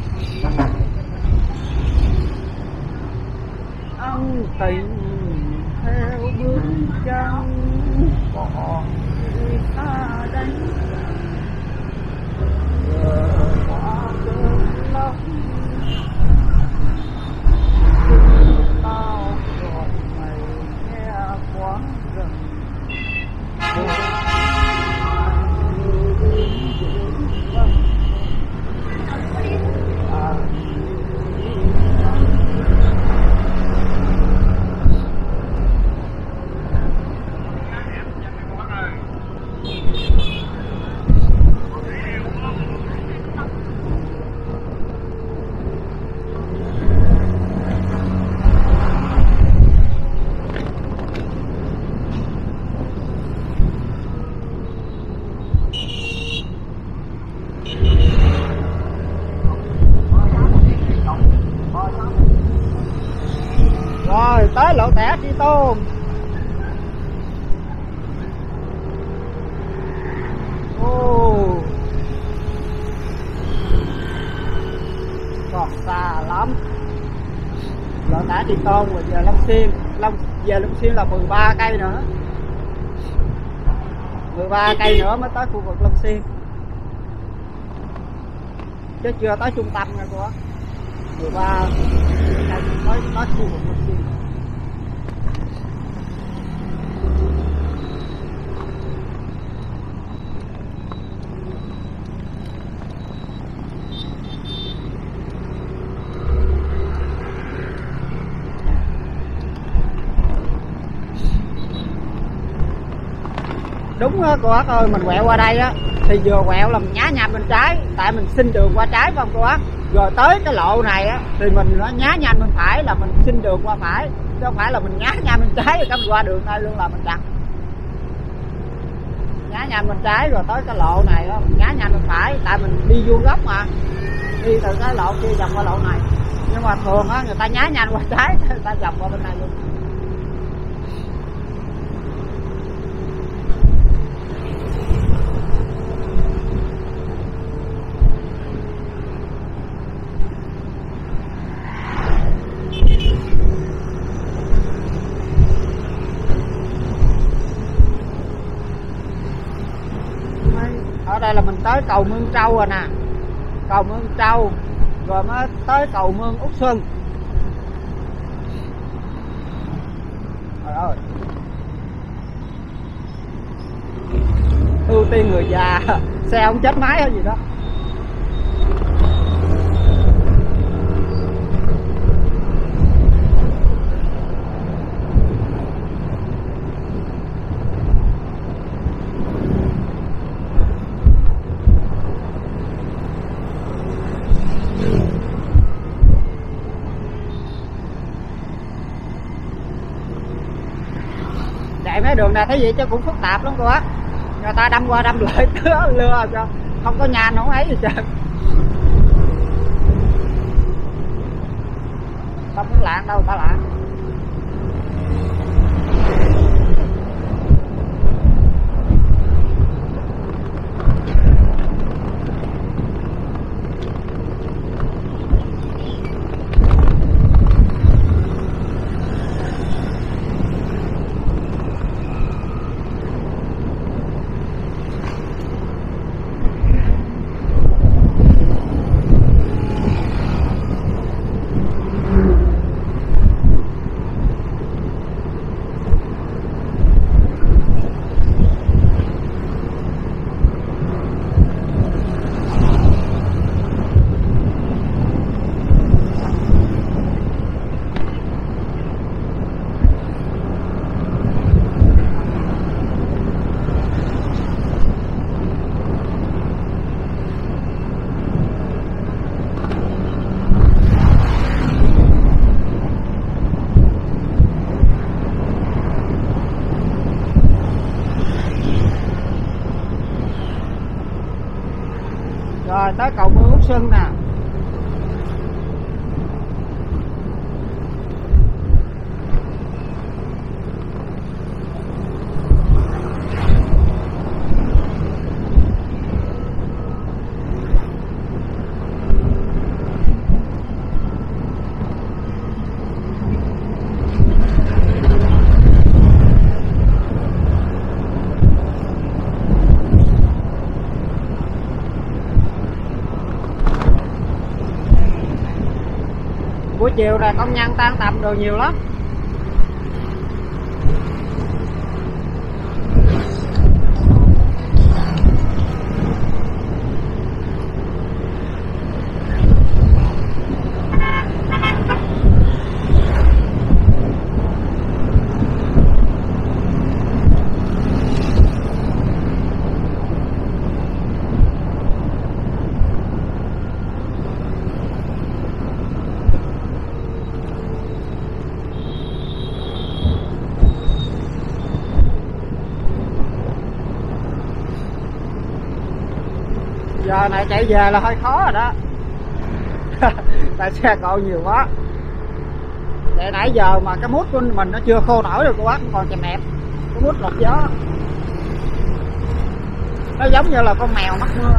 Ân tình theo bước chân còn người ta đánh giờ qua cơn lốc tao rồi mày nghe quá gần. Rồi tới lộ tẻ Chi Tôn. Ô còn xa lắm. Lộ tẻ Chi Tôn rồi giờ Long Xuyên. Long về Long Xuyên là mười ba cây nữa. mười ba cây nữa mới tới khu vực Long Xuyên. chứ chưa tới trung tâm nha cô. Vừa qua mới tới khu vực bên kia. Đúng á cô bác ơi, mình quẹo qua đây á thì vừa quẹo là mình nhá nhanh bên trái, tại mình xin đường qua trái phải không cô bác? Rồi tới cái lộ này á thì mình nó nhá nhanh bên phải là mình xin đường qua phải, chứ không phải là mình nhá nhanh bên trái rồi cái mình qua đường này luôn là mình chặt. Nhá nhanh bên trái rồi tới cái lộ này á mình nhá nhanh bên phải, tại mình đi vuông góc mà, đi từ cái lộ kia vòng qua lộ này. Nhưng mà thường á người ta nhá nhanh qua trái, người ta vòng qua bên này luôn. Ở đây là mình tới cầu Mương Trâu rồi nè, cầu Mương Trâu rồi mới tới cầu Mương Úc Xuân. Trời ơi, ưu tiên người già, xe không chết máy hay gì đó. Chạy mấy đường này thấy gì chứ cũng phức tạp lắm cô bác, người ta đâm qua đâm lại cứ lừa cho không có nhanh không ấy gì trơn. Không có lạng đâu ta lạng. Rồi tới cầu Mương Úc Xuân nè. Buổi chiều này công nhân tan tầm đồ nhiều lắm. Giờ này chạy về là hơi khó rồi đó. Tại xe cộ nhiều quá. Chạy nãy giờ mà cái mút của mình nó chưa khô nổi rồi cô bác, còn chèm nẹp. Cái mút lọc gió. Nó giống như là con mèo mắc mưa.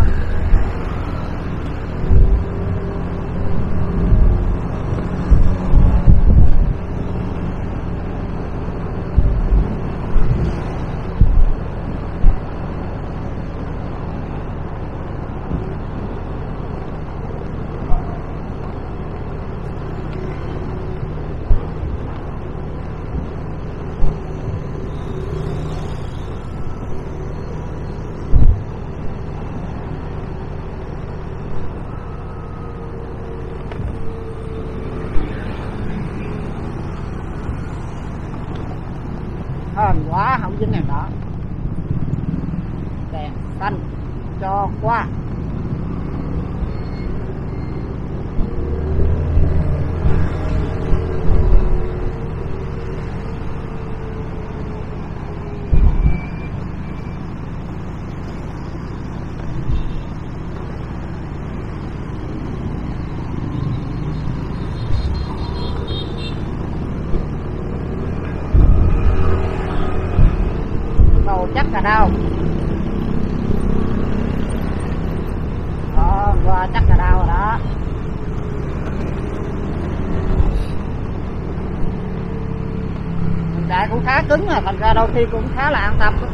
đèn xanh cho qua. Cầu chắc là đâu đó, qua chắc là đâu rồi đó. Mình chạy cũng khá cứng rồi, thành ra đôi khi cũng khá là an tâm đó.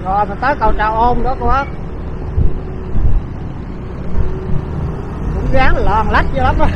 Rồi mình tới cầu Trà Ôn đó cô bác. Cũng gán lòn lách dữ lắm đó.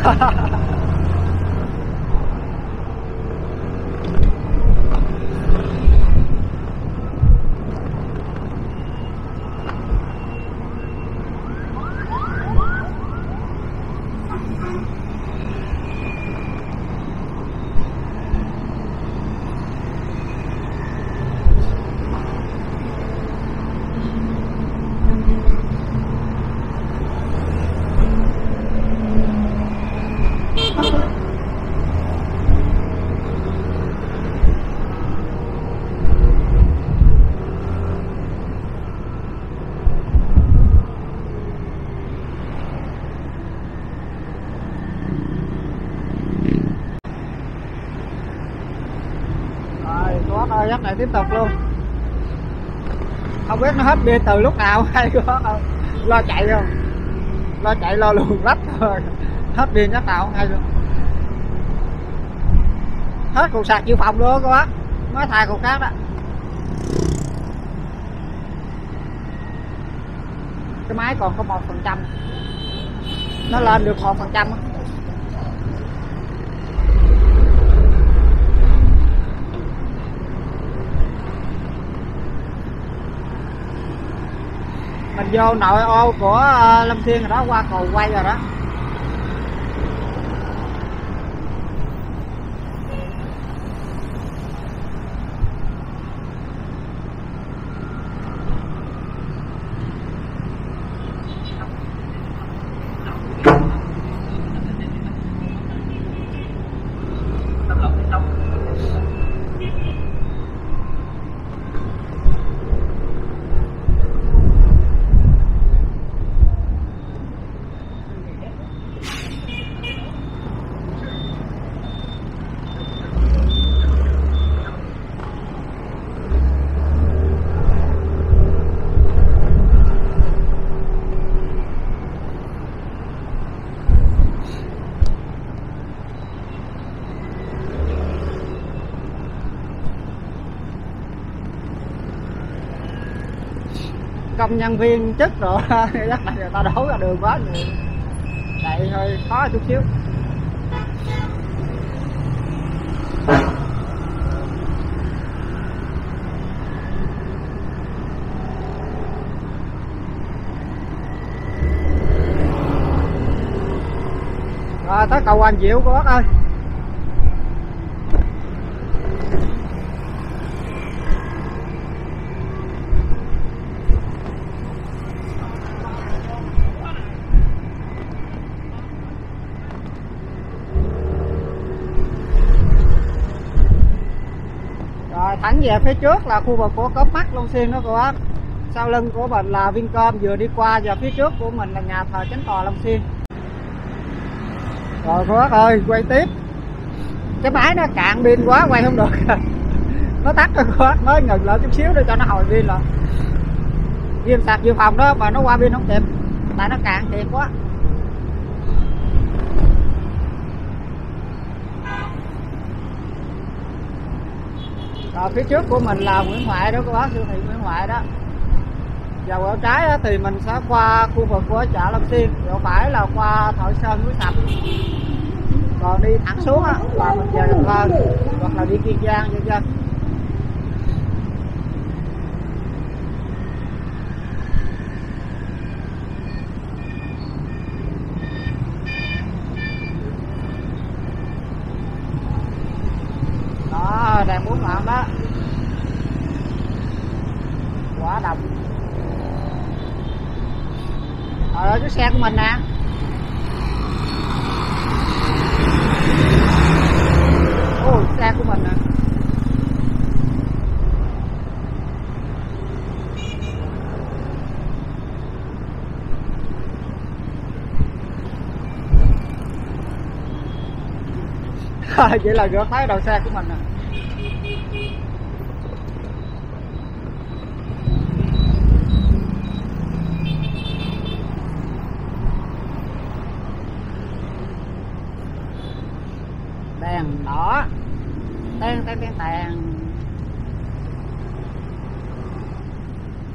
Ơi, dắt này tiếp tục luôn. Không biết nó hết pin từ lúc nào hay có lo chạy không, lo chạy lo luồn lách thôi, hết pin chắc nào không hay luôn. Hết cục sạc dự phòng luôn các bác, mới thay cục khác đó. Cái máy còn có một phần trăm, nó lên được một phần trăm. Mình vô nội ô của Lâm Xuyên rồi đó, qua cầu quay rồi đó. Công nhân viên chức rồi chắc là người ta đổ ra đường quá nhiều, chạy hơi khó chút xíu. Rồi tới cầu Hoàng Diệu cô bác ơi. Thẳng về phía trước là khu vực của Cốp Mắt Long Xuyên đó cô bác. Sau lưng của mình là Vincom vừa đi qua, và phía trước của mình là nhà thờ Chánh Tòa Long Xuyên. Rồi cô bác ơi, quay tiếp. Cái máy nó cạn pin quá quay không được. Nó tắt rồi cô bác, mới ngừng lại chút xíu để cho nó hồi pin lại. Ghim sạc dự phòng đó mà nó qua pin không kịp, tại nó cạn kịp quá. Rồi phía trước của mình là Nguyễn Huệ đó cô bác, siêu thị Nguyễn Huệ đó. Và ở trái thì mình sẽ qua khu vực của chợ Long Xuyên, ở phải là qua Thọ Sơn núi Sập. Còn đi thẳng xuống á là mình về Cần Thơ hoặc là đi Kiên Giang vân vân. Đó, đèn bốn ngọn đó, quá đông. Ở chiếc xe của mình nè. Ôi, xe của mình nè. Vậy là rửa thấy đầu xe của mình nè. Đèn đỏ, ten ten ten ten.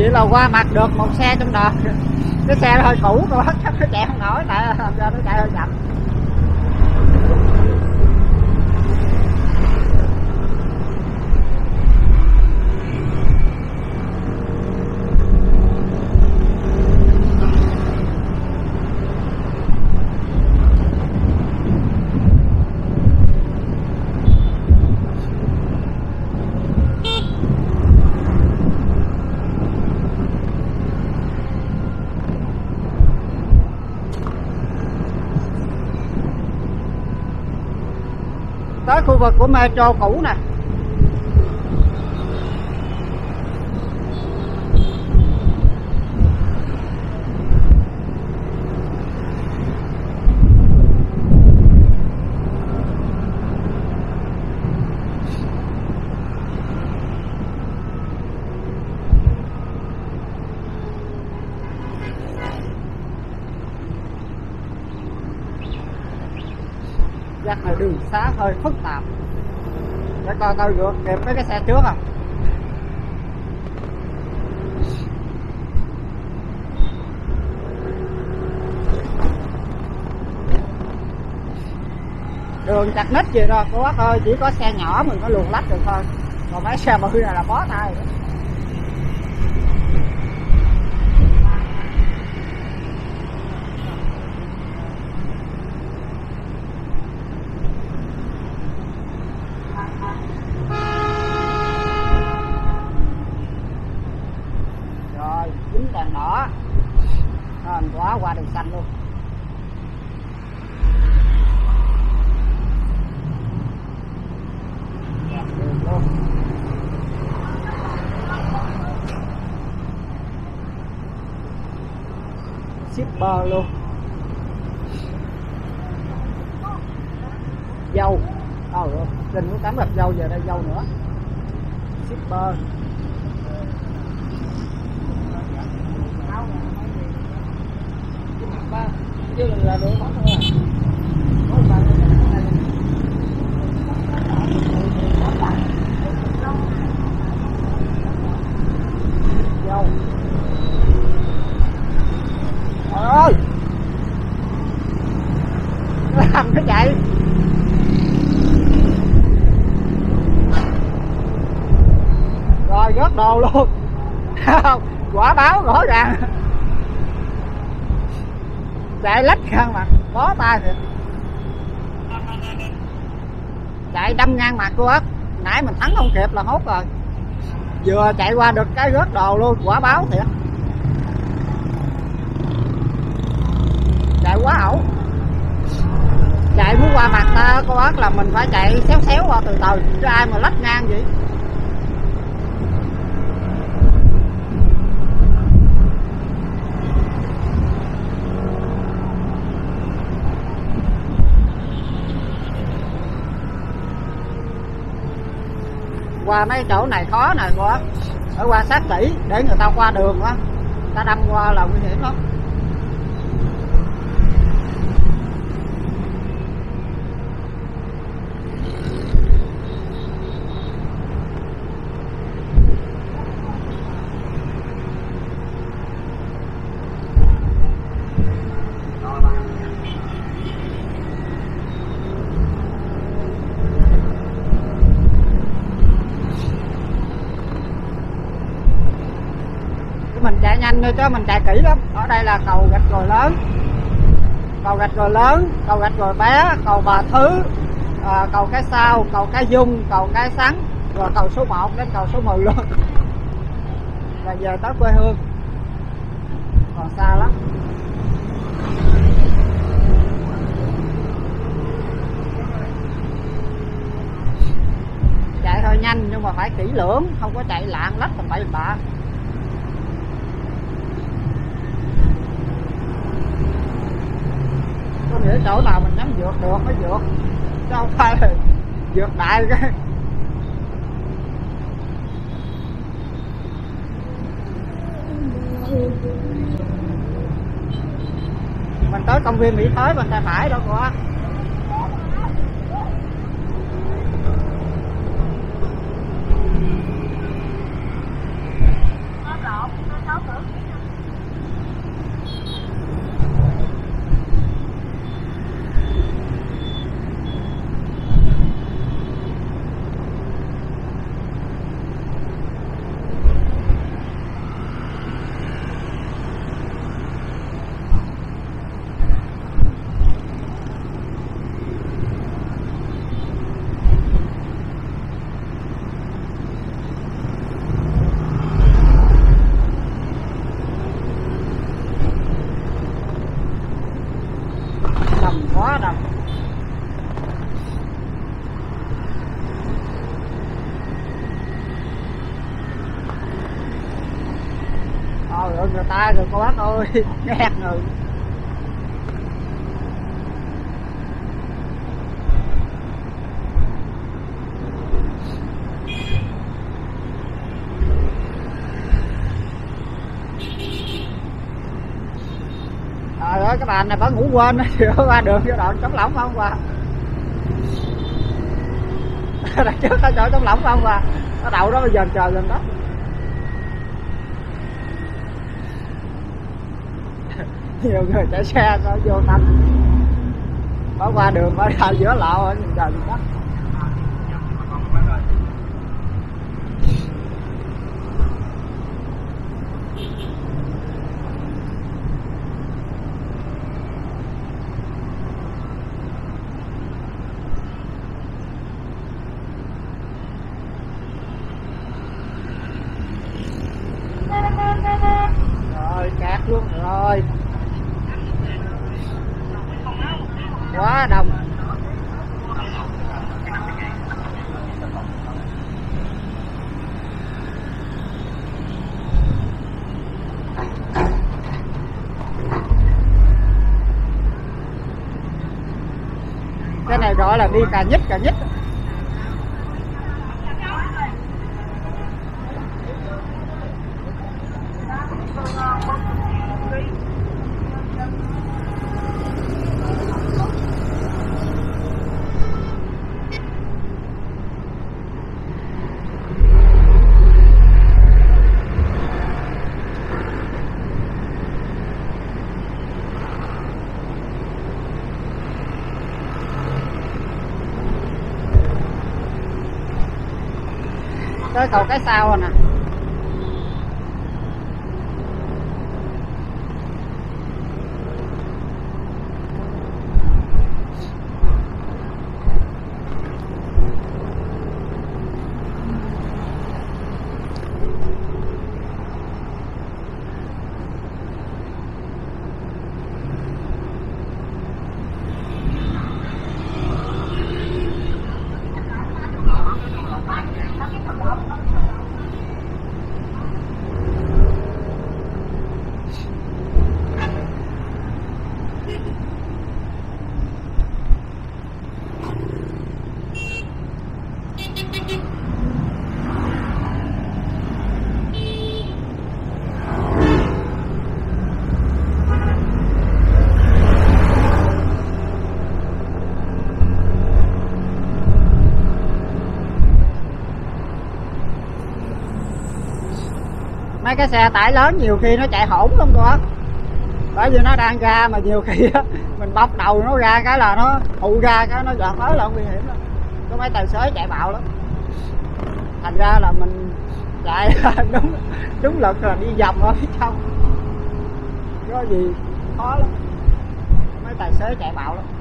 chỉ là qua mặt được một xe trong đời. Cái xe nó hơi cũ rồi chắc nó chạy không nổi tại nó chạy hơi chậm. Tới khu vực của metro cũ nè. Chắc là đường xá hơi phức tạp. Để coi coi được kịp mấy cái xe trước không. Đường chặt nít gì rồi cô bác ơi, chỉ có xe nhỏ mình có luồn lách được thôi. Còn mấy xe bự này là bó tay. Dính đèn đỏ nên quá qua đường xanh luôn. Đẹp đường luôn. Shipper luôn. Dâu. Ôi ơi, Linh muốn tắm gặp dâu, giờ đây dâu nữa. Shipper. Chứ là đồ bắn thôi à. Dâu. Trời ơi. Làm cái chạy. Rồi gớt đồ luôn. Quả báo rõ ràng. Chạy lách ngang mặt, bó tay kìa. Chạy đâm ngang mặt cô ớt. Nãy mình thắng không kịp là hốt rồi. Vừa chạy qua được cái rớt đồ luôn, quả báo thiệt. Chạy quá ẩu. Chạy muốn qua mặt ta cô ớt là mình phải chạy xéo xéo qua từ từ, chứ ai mà lách ngang vậy. Qua mấy chỗ này khó nè cô á, phải quan sát kỹ để người ta qua đường á, người ta đâm qua là nguy hiểm lắm. Mình chạy nhanh thôi chứ mình chạy kỹ lắm. Ở đây là cầu Gạch Gồi Lớn, cầu Gạch Gồi Lớn, cầu Gạch Gồi Bé, cầu Bà Thứ, à, cầu Cái Sao, cầu Cái Dung, cầu Cái Sắn, rồi cầu số một đến cầu số mười luôn. Là giờ tới quê hương, còn xa lắm. Chạy thôi nhanh nhưng mà phải kỹ lưỡng, không có chạy lạng lách tầm bậy bạ. Có nghĩa chỗ nào mình nhắm vượt được mới vượt, chứ không phải là vượt đại cái. Mình tới công viên Mỹ Thới bên tay phải đâu có. Quá đầm. Trời ơi người ta rồi cô bác ơi, ghét rồi. Trời ơi cái bà này bà ngủ quên thì qua đường cái đoạn trống lỏng không qua. Đằng trước ta chỗ trống lỏng không qua. Nó đậu đó bây giờ chờ gần đó. Nhiều người chạy xe nó vô tâm. Bỏ qua đường bỏ ra giữa lộ ở nhìn trời đó. Rồi kẹt luôn rồi. Quá đông. Cái này gọi là đi cà nhích cà nhích. Tới cầu cái sau rồi nè. Mấy cái xe tải lớn nhiều khi nó chạy hỗn lắm cô. Bởi vì nó đang ra mà nhiều khi á mình bóc đầu nó ra cái là nó hụ ra cái nó giọt tới là nguy hiểm lắm. Có mấy tài xế chạy bạo lắm. Thành ra là mình chạy đúng đúng lực là đi vòng ở phía trong. Có gì khó lắm. Mấy tài xế chạy bạo lắm.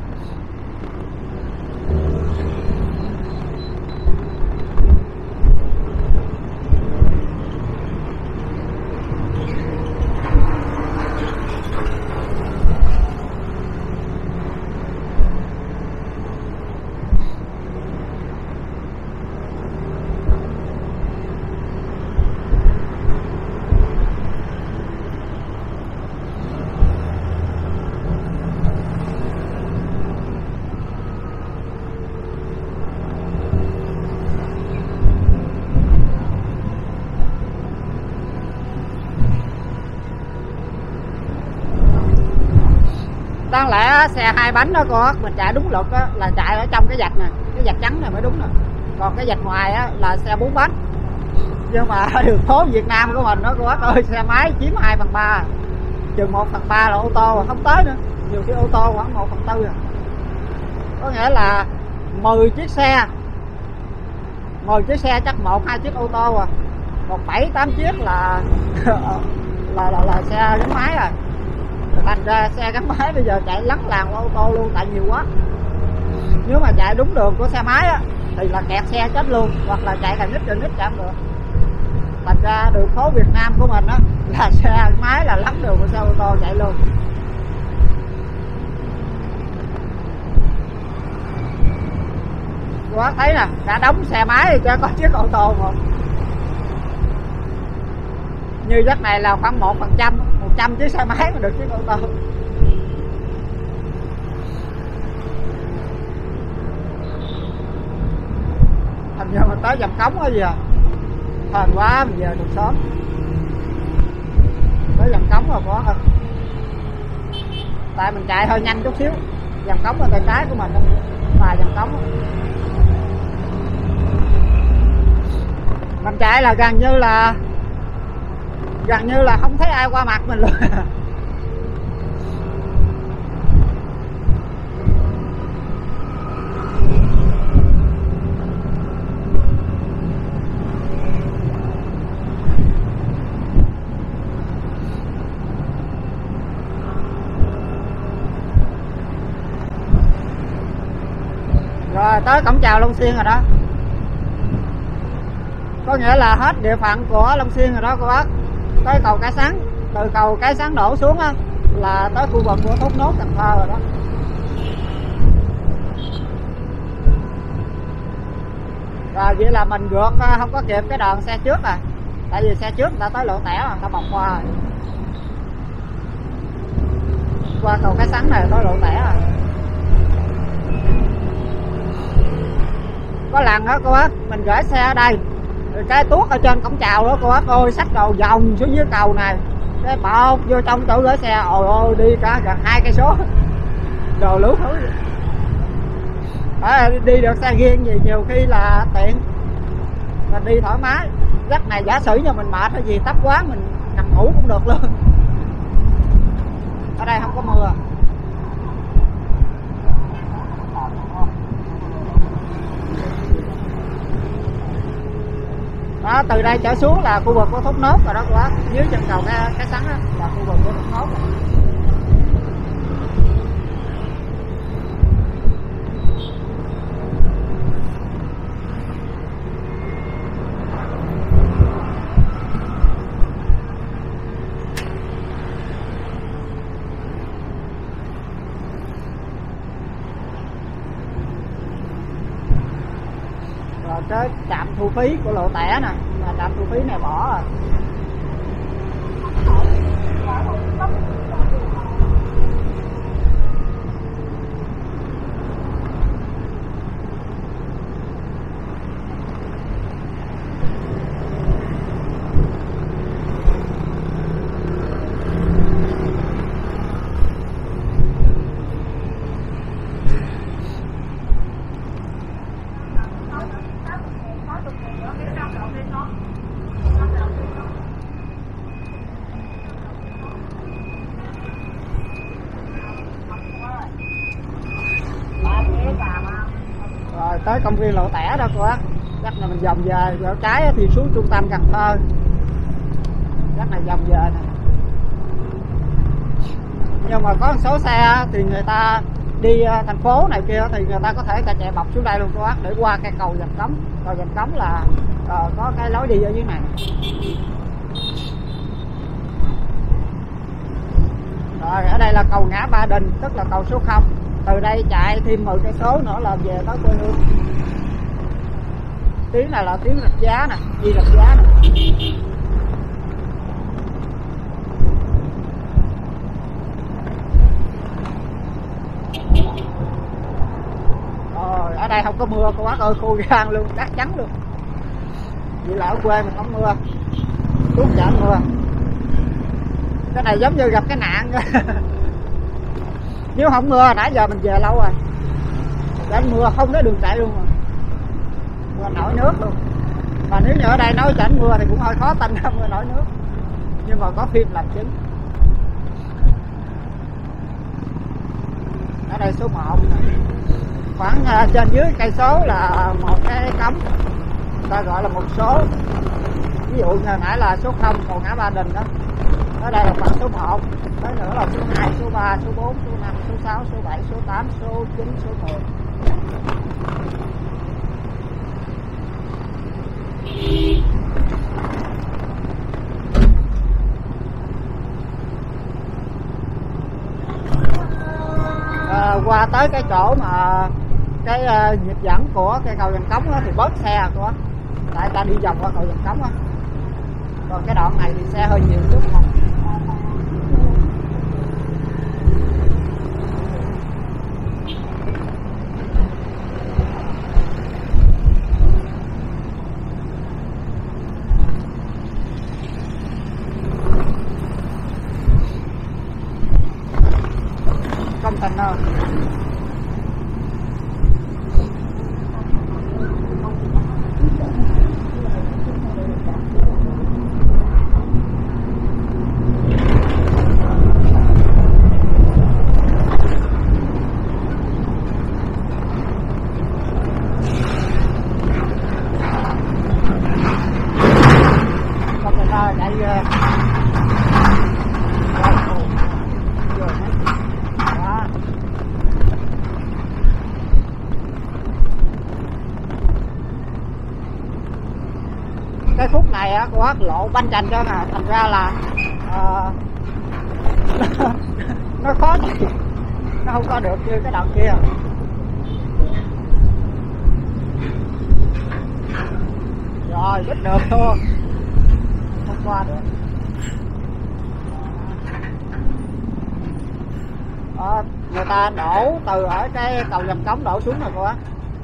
Đáng lẽ xe hai bánh đó cô, mình chạy đúng lực á, là chạy ở trong cái vạch này, cái vạch trắng này mới đúng nè. Còn cái vạch ngoài á, là xe bốn bánh. Nhưng mà đường phố Việt Nam của mình nó cô bác ơi, xe máy chiếm hai phần ba, chừng một phần ba là ô tô, không tới nữa, nhiều khi ô tô khoảng một phần tư à. Có nghĩa là mười chiếc xe, mười chiếc xe chắc một hai chiếc ô tô à, còn bảy tám chiếc là là, là là xe gắn máy à. Thành ra xe gắn máy bây giờ chạy lấn làn qua ô tô luôn, tại nhiều quá. Nếu mà chạy đúng đường của xe máy á thì là kẹt xe chết luôn, hoặc là chạy càng nít càng nít chạm được. Thành ra đường phố Việt Nam của mình á là xe máy là lấn đường của xe ô tô chạy luôn. Quá thấy nè, cả đống xe máy chứ có chiếc ô tô một. Như giấc này là khoảng một phần trăm, một trăm chiếc xe máy mà được chiếc ô tô. Thành ra mình tới Dầm Cống đó gì à, hên quá mình về được sớm. Tới Dầm Cống rồi có hơn, tại mình chạy hơi nhanh chút xíu. Dầm Cống là tay trái của mình và Dầm Cống mình chạy là gần như là gần như là không thấy ai qua mặt mình luôn. Rồi tới cổng chào Long Xuyên rồi đó, có nghĩa là hết địa phận của Long Xuyên rồi đó cô bác. Tới cầu Cái Sắn, từ cầu Cái Sắn đổ xuống á là tới khu vực của Thốt Nốt, Cần Thơ rồi đó. Rồi vậy là mình vượt không có kịp cái đoàn xe trước à, tại vì xe trước người ta tới Lộ Tẻ mà người ta bọc qua rồi. Qua cầu Cái Sắn này tới Lộ Tẻ à. Có lần đó cô bác, mình gửi xe ở đây, cái tuốt ở trên cổng chào đó cô bác ơi, xách đầu vòng xuống dưới cầu này, cái bọc vô trong chỗ gửi xe, ôi ôi đi cả gần hai cây số, đồ lú thứ. À, đi được xe riêng gì nhiều khi là tiện, mình đi thoải mái. Giấc này giả sử như mình mệt hay gì tấp quá mình nằm ngủ cũng được luôn. Ở đây không có mưa. Đó, từ đây trở xuống là khu vực của Thốt Nốt rồi đó cô bác, dưới chân cầu cái, cái Sắn đó, là khu vực của Thốt Nốt rồi. Rồi tới trạm thu phí của Lộ Tẻ nè, là trạm thu phí này bỏ rồi. Rồi tới công viên Lộ Tẻ đó cô bác, chắc là mình vòng về, rồi trái thì xuống trung tâm Cần Thơ, chắc là vòng về nè. Nhưng mà có một số xe thì người ta đi thành phố này kia thì người ta có thể ta chạy bọc xuống đây luôn cô bác, để qua cái cầu Dầm Cống. Cầu Dầm Cống là uh, có cái lối đi ở dưới này. Rồi ở đây là cầu ngã Ba Đình, tức là cầu số không. Từ đây chạy thêm mười cây số nữa là về tới quê hương. Tiếng này là tiếng Rạch Giá nè, đi Rạch Giá nè. Rồi ở đây không có mưa cô bác ơi, khô khan luôn, chắc chắn luôn. Vậy là ở quê mình không mưa, tuốt chợ mưa. Cái này giống như gặp cái nạn. Nếu không mưa nãy giờ mình về lâu rồi. Đến mưa không có đường chạy luôn rồi, mưa nổi nước luôn. Mà nếu như ở đây nói tránh mưa thì cũng hơi khó tin không có nổi nước, nhưng mà có phim làm chứng. Ở đây số một khoảng uh, trên dưới cây số là một cái cống, ta gọi là một số. Ví dụ như hồi nãy là số không còn ngã Ba Đình đó, ở đây là khoảng số một, tới nữa là số hai, số ba, số bốn, số năm, số sáu, số bảy, số tám, số chín, số mười. À, qua tới cái chỗ mà cái uh, nhịp dẫn của cái cầu Dầm Cống đó, thì bớt xe của, tại ta đi vòng qua cầu Dầm Cống á. Còn cái đoạn này thì xe hơi nhiều chút không. Container. Container chạy đó. Cái khúc này á của lộ banh chành cho nè, thành ra là uh, nó khó chịu, nó không có được như cái đoạn kia. Rồi biết được thôi, không qua được. À, người ta đổ từ ở cái cầu Dầm Cống đổ xuống rồi cô á.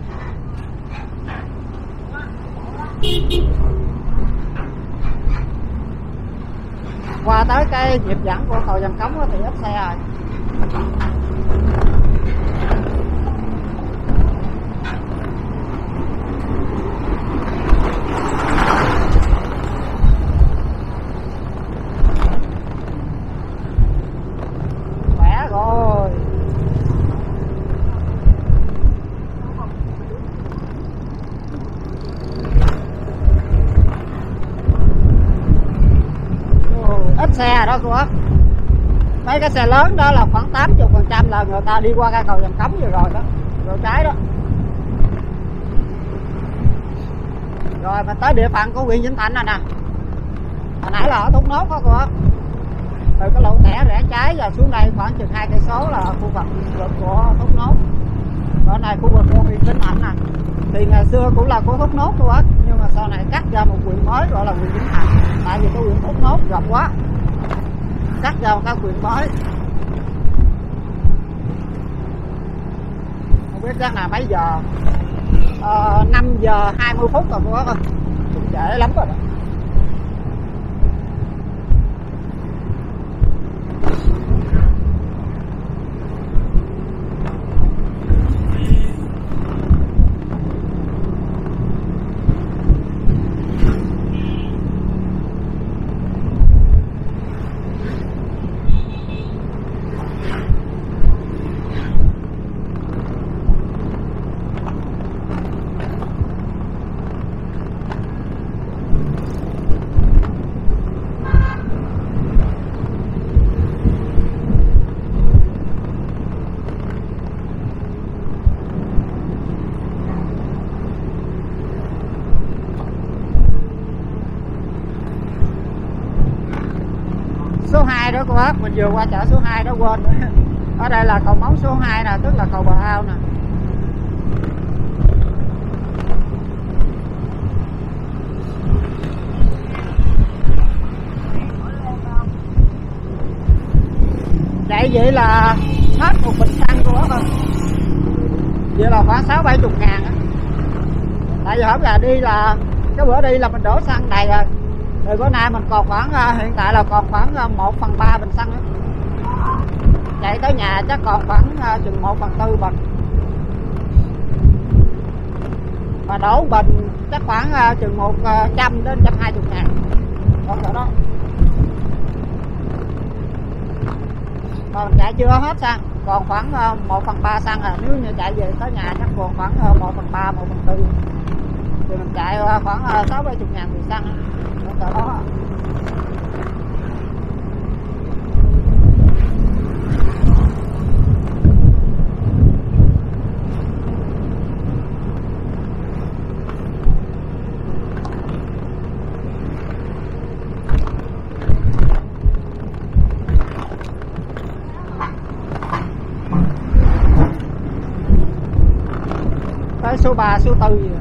Qua tới cái nhịp dẫn của cầu Dầm Cống thì ít xe rồi. Khỏe rồi. Ít xe đó cô á. Mấy cái xe lớn đó là khoảng tám mươi phần trăm là người ta đi qua cái cầu Dầm Cống vừa rồi đó, rồi trái đó. Rồi mà tới địa phận của huyện Vĩnh Thạnh rồi nè. Hồi nãy là ở Thốt Nốt đó cô á. Từ cái lỗ tẻ rẽ trái và xuống đây khoảng chừng hai cây số là khu vực của Thốt Nốt. Ở này khu vực của huyện Vĩnh Thạnh nè. Thì ngày xưa cũng là của Thốt Nốt cô á, nhưng mà sau này cắt ra một huyện mới gọi là huyện Vĩnh Thạnh. Tại vì cái huyện Thốt Nốt rộng quá, cắt ra một cái huyện mới. Không biết chắc là mấy giờ. Ờ, năm giờ hai mươi phút rồi cô á, cũng trễ lắm rồi đó. Số hai đó cô bác, mình vừa qua chợ số hai đó quên nữa. Ở đây là cầu móng số hai nè, tức là cầu Bà Ao nè. Chạy vậy là hết một bình xăng của bác ơi. Vậy là khoảng sáu bảy chục ngàn á. Tại vì hôm giờ đi là cái bữa đi là mình đổ xăng đầy rồi. Rồi bữa nay mình còn khoảng hiện tại là còn khoảng một phần ba bình xăng nữa. Chạy tới nhà chắc còn khoảng chừng một phần tư bình. Mà đổ bình chắc khoảng uh, chừng một trăm đến trăm hai mươi ngàn. Còn ở đó. Mà mình chạy chưa hết xăng, còn khoảng một phần ba xăng à. Nếu như chạy về tới nhà chắc còn khoảng một phần ba, một phần tư. Thì mình chạy khoảng sáu bảy mươi ngàn tiền xăng. Còn ở đó. Tới số ba, số tư gì.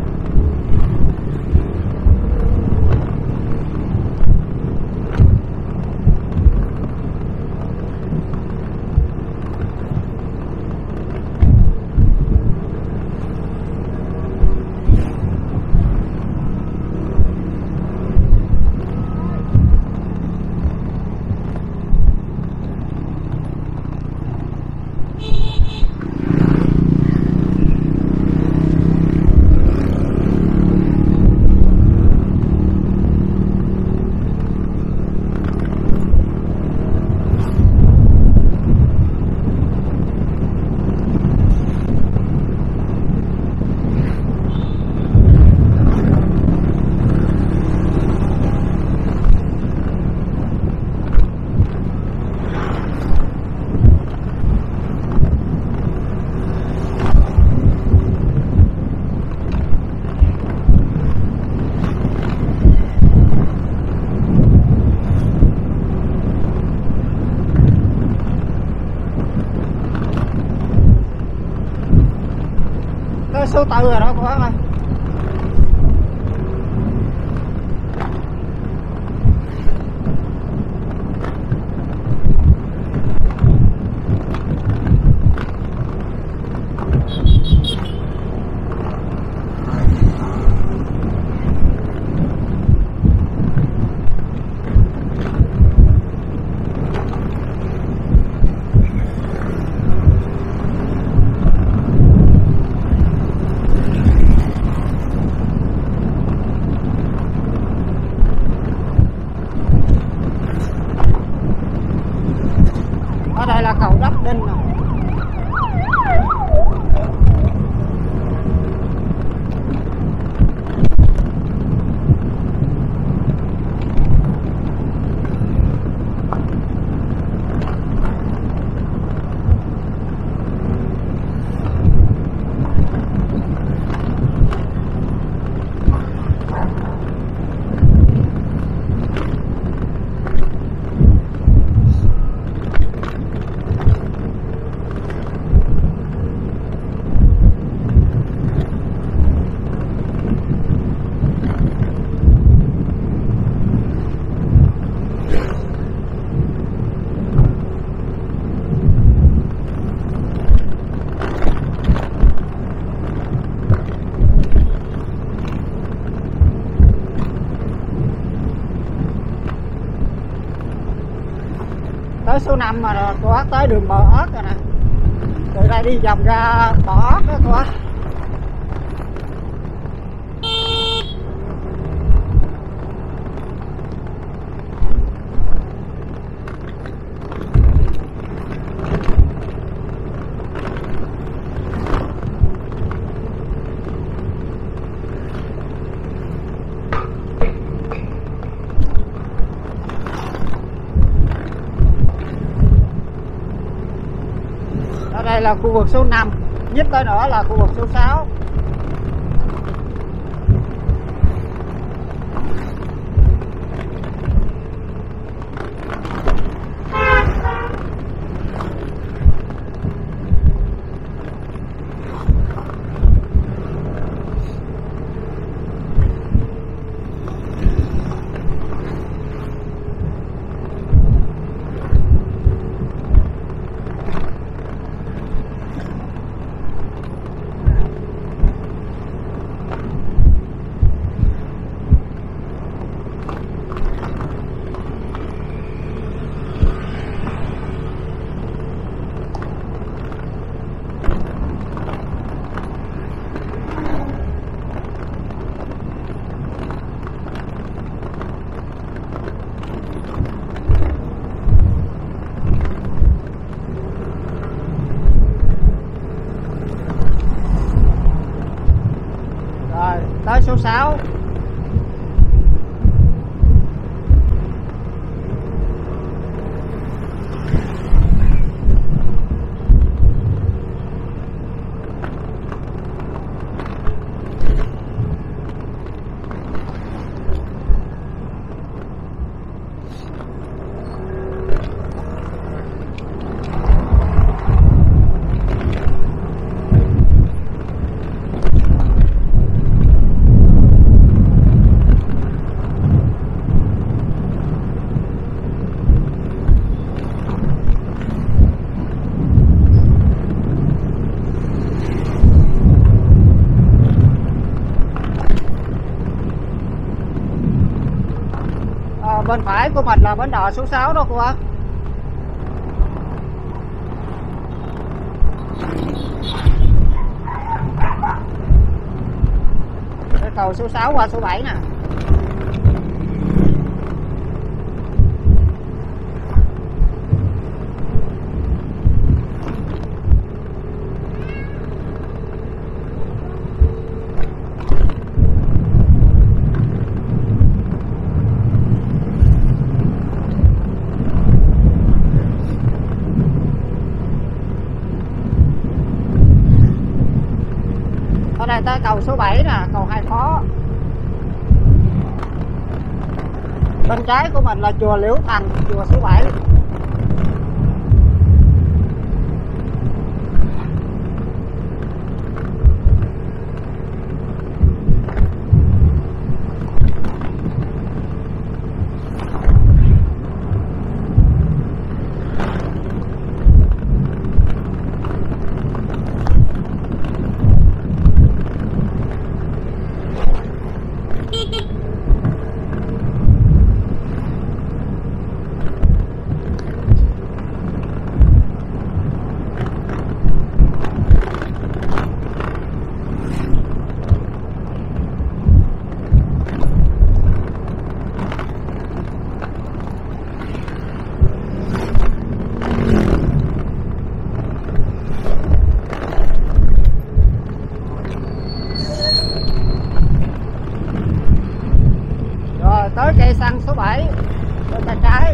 Số tư rồi đó cô bác ơi. Ở đây là cầu Đất Đinh nè. Tới số năm mà rồi, cô bác tới đường Bò Ớt rồi nè. Từ đây đi vòng ra Bò Ớt đó cô bác. Đây là khu vực số năm, nhích tới nữa là khu vực số sáu. tới số sáu. Bên phải của mình là bến đò số sáu đó cô bác. Cái cầu số sáu qua số bảy nè. Ở đây tới cầu số bảy nè, cầu Hai Phó. Bên trái của mình là chùa Liễu Thành, chùa số bảy. Tới cây xăng số bảy bên tay trái.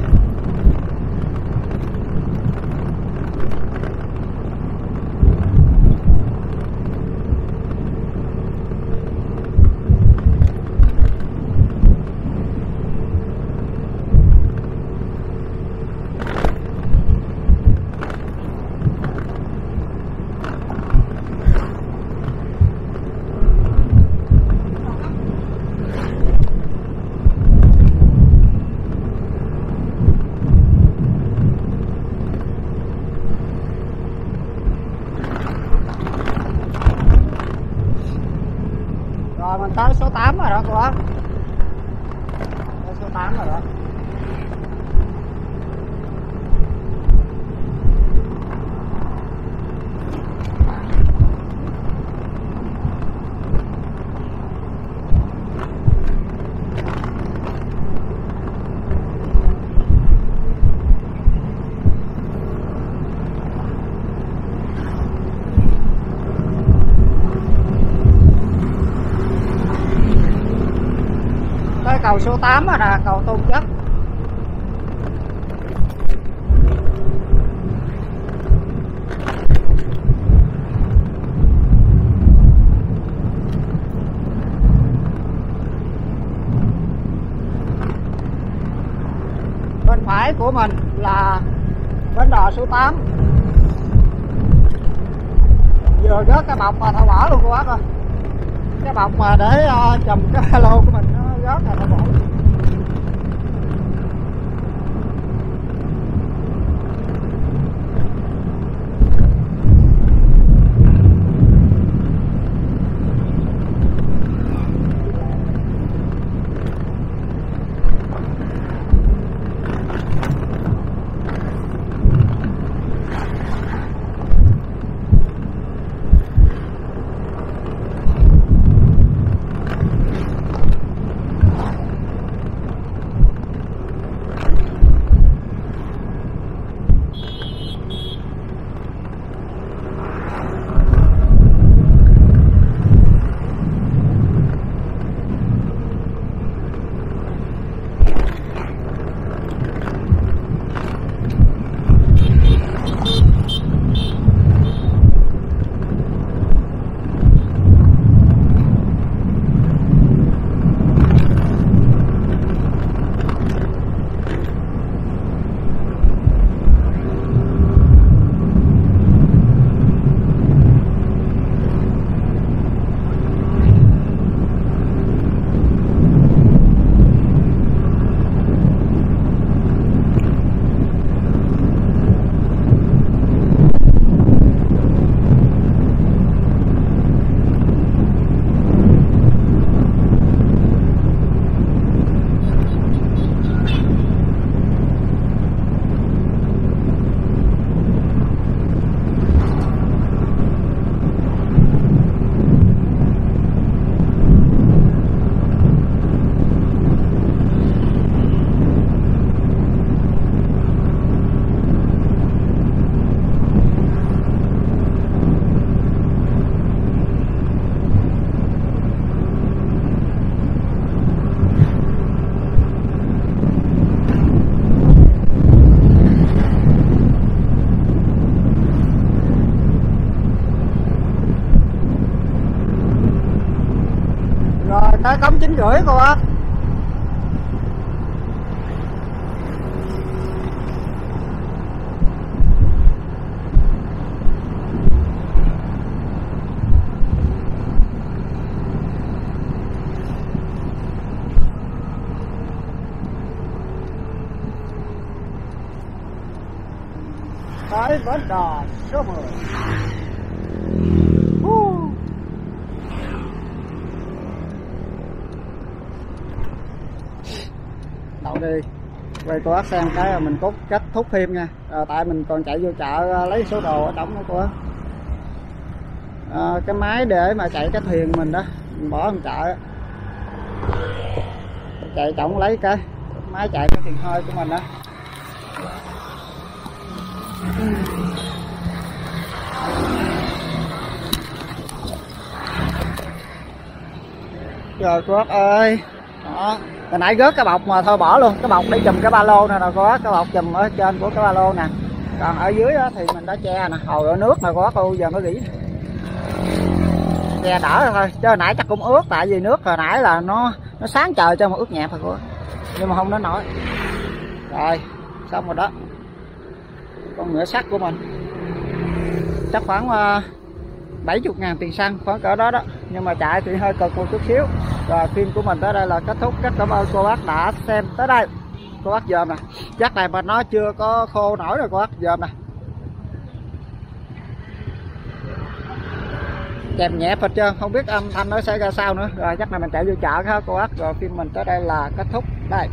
Rồi mình tới số tám rồi đó cô bác. Tới số tám rồi đó. Cầu số tám rồi nè, cầu Tôn Chất. Bên phải của mình là bến đò số tám. Vừa rớt cái bọc mà thao bỏ luôn cô bác ơi. Cái bọc mà để uh, chùm cái lô của mình nó rớt là thao bỏ. tới cống chín rưỡi cô á. Tới bến đò số mười. Uh. Đậu đi. Quay cô bác xem cái là mình cốt kết thúc phim nha. À, tại mình còn chạy vô chợ lấy số đồ ở trong đó cô á. À, cái máy để mà chạy cái thuyền mình đó mình bỏ trong chợ. Chạy trọng lấy cái máy chạy cái thuyền hơi của mình đó. Rồi cô bác ơi, đó, hồi nãy rớt cái bọc mà thôi bỏ luôn, cái bọc để chùm cái ba lô nè, rồi cô bác, cái bọc chùm ở trên của cái ba lô nè, còn ở dưới đó thì mình đã che nè, hồi ở nước mà cô bác ơi, giờ nó rỉ, che đỡ rồi thôi, chứ hồi nãy chắc cũng ướt, tại vì nước hồi nãy là nó nó sáng trời cho mà ướt nhẹp rồi cô bác, nhưng mà không đến nổi. Rồi xong rồi đó, con ngựa sắt của mình chắc khoảng uh, bảy mươi ngàn tiền xăng, khoảng cỡ đó đó, nhưng mà chạy thì hơi cực một chút xíu. Rồi phim của mình tới đây là kết thúc. Rất cảm ơn cô bác đã xem tới đây. Cô bác dòm nè, chắc này mà nó chưa có khô nổi rồi cô bác dòm nè, kèm nhẹ phật chưa, không biết âm thanh nó sẽ ra sao nữa. Rồi chắc là mình chạy vô chợ ha cô bác. Rồi phim mình tới đây là kết thúc đây.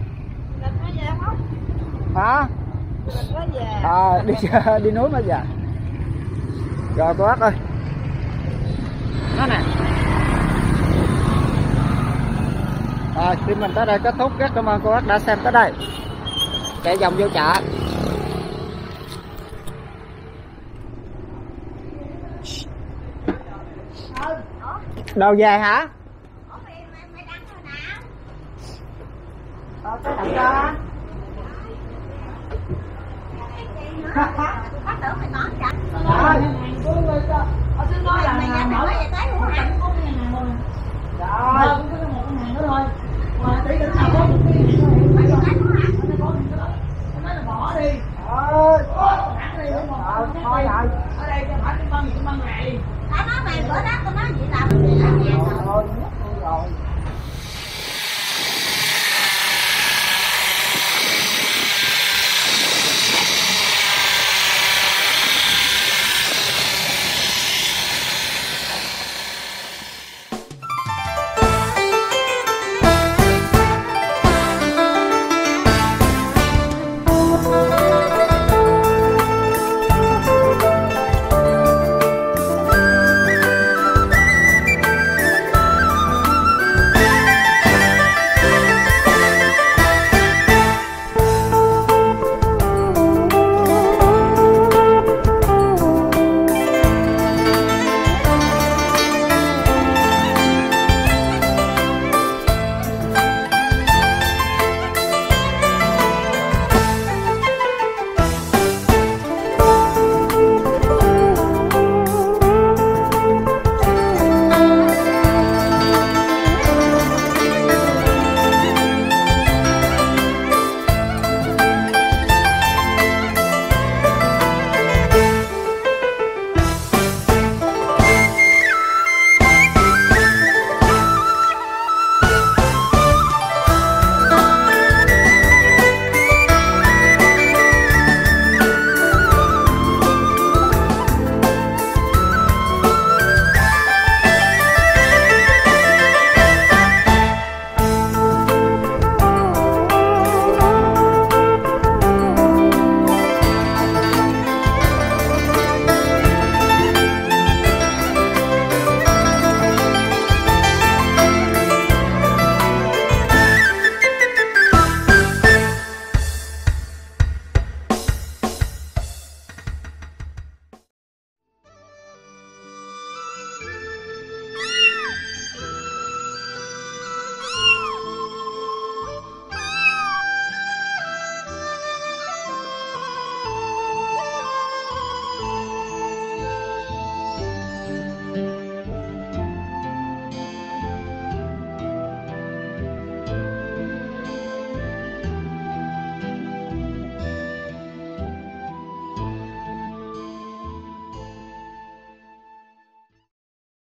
Hả? À, đi đi núi mới về. Rồi cô bác ơi, nó nè. Rồi phim mình tới đây kết thúc. Rất cảm ơn cô bác đã xem tới đây. Chạy vòng vô chợ. Đâu về hả? Ờ, cái đậu ra. Bác tưởng mày nói chặt. Rồi. Ờ, tôi nói là mày nhà mày nói vậy tới luôn hả? Rồi. Rồi. Mà tí nữa nào có một cái này thôi. Mày nói nữa hả? Mày có cái đó. Mày nói là bỏ đi. Ơi. Thẳng đi đúng Ờ, không? thôi rồi. Ở đây cho phải cái băng cái băng này. Tao nói mày bữa đó tao nói vậy là mày để ở nhà rồi. Rồi.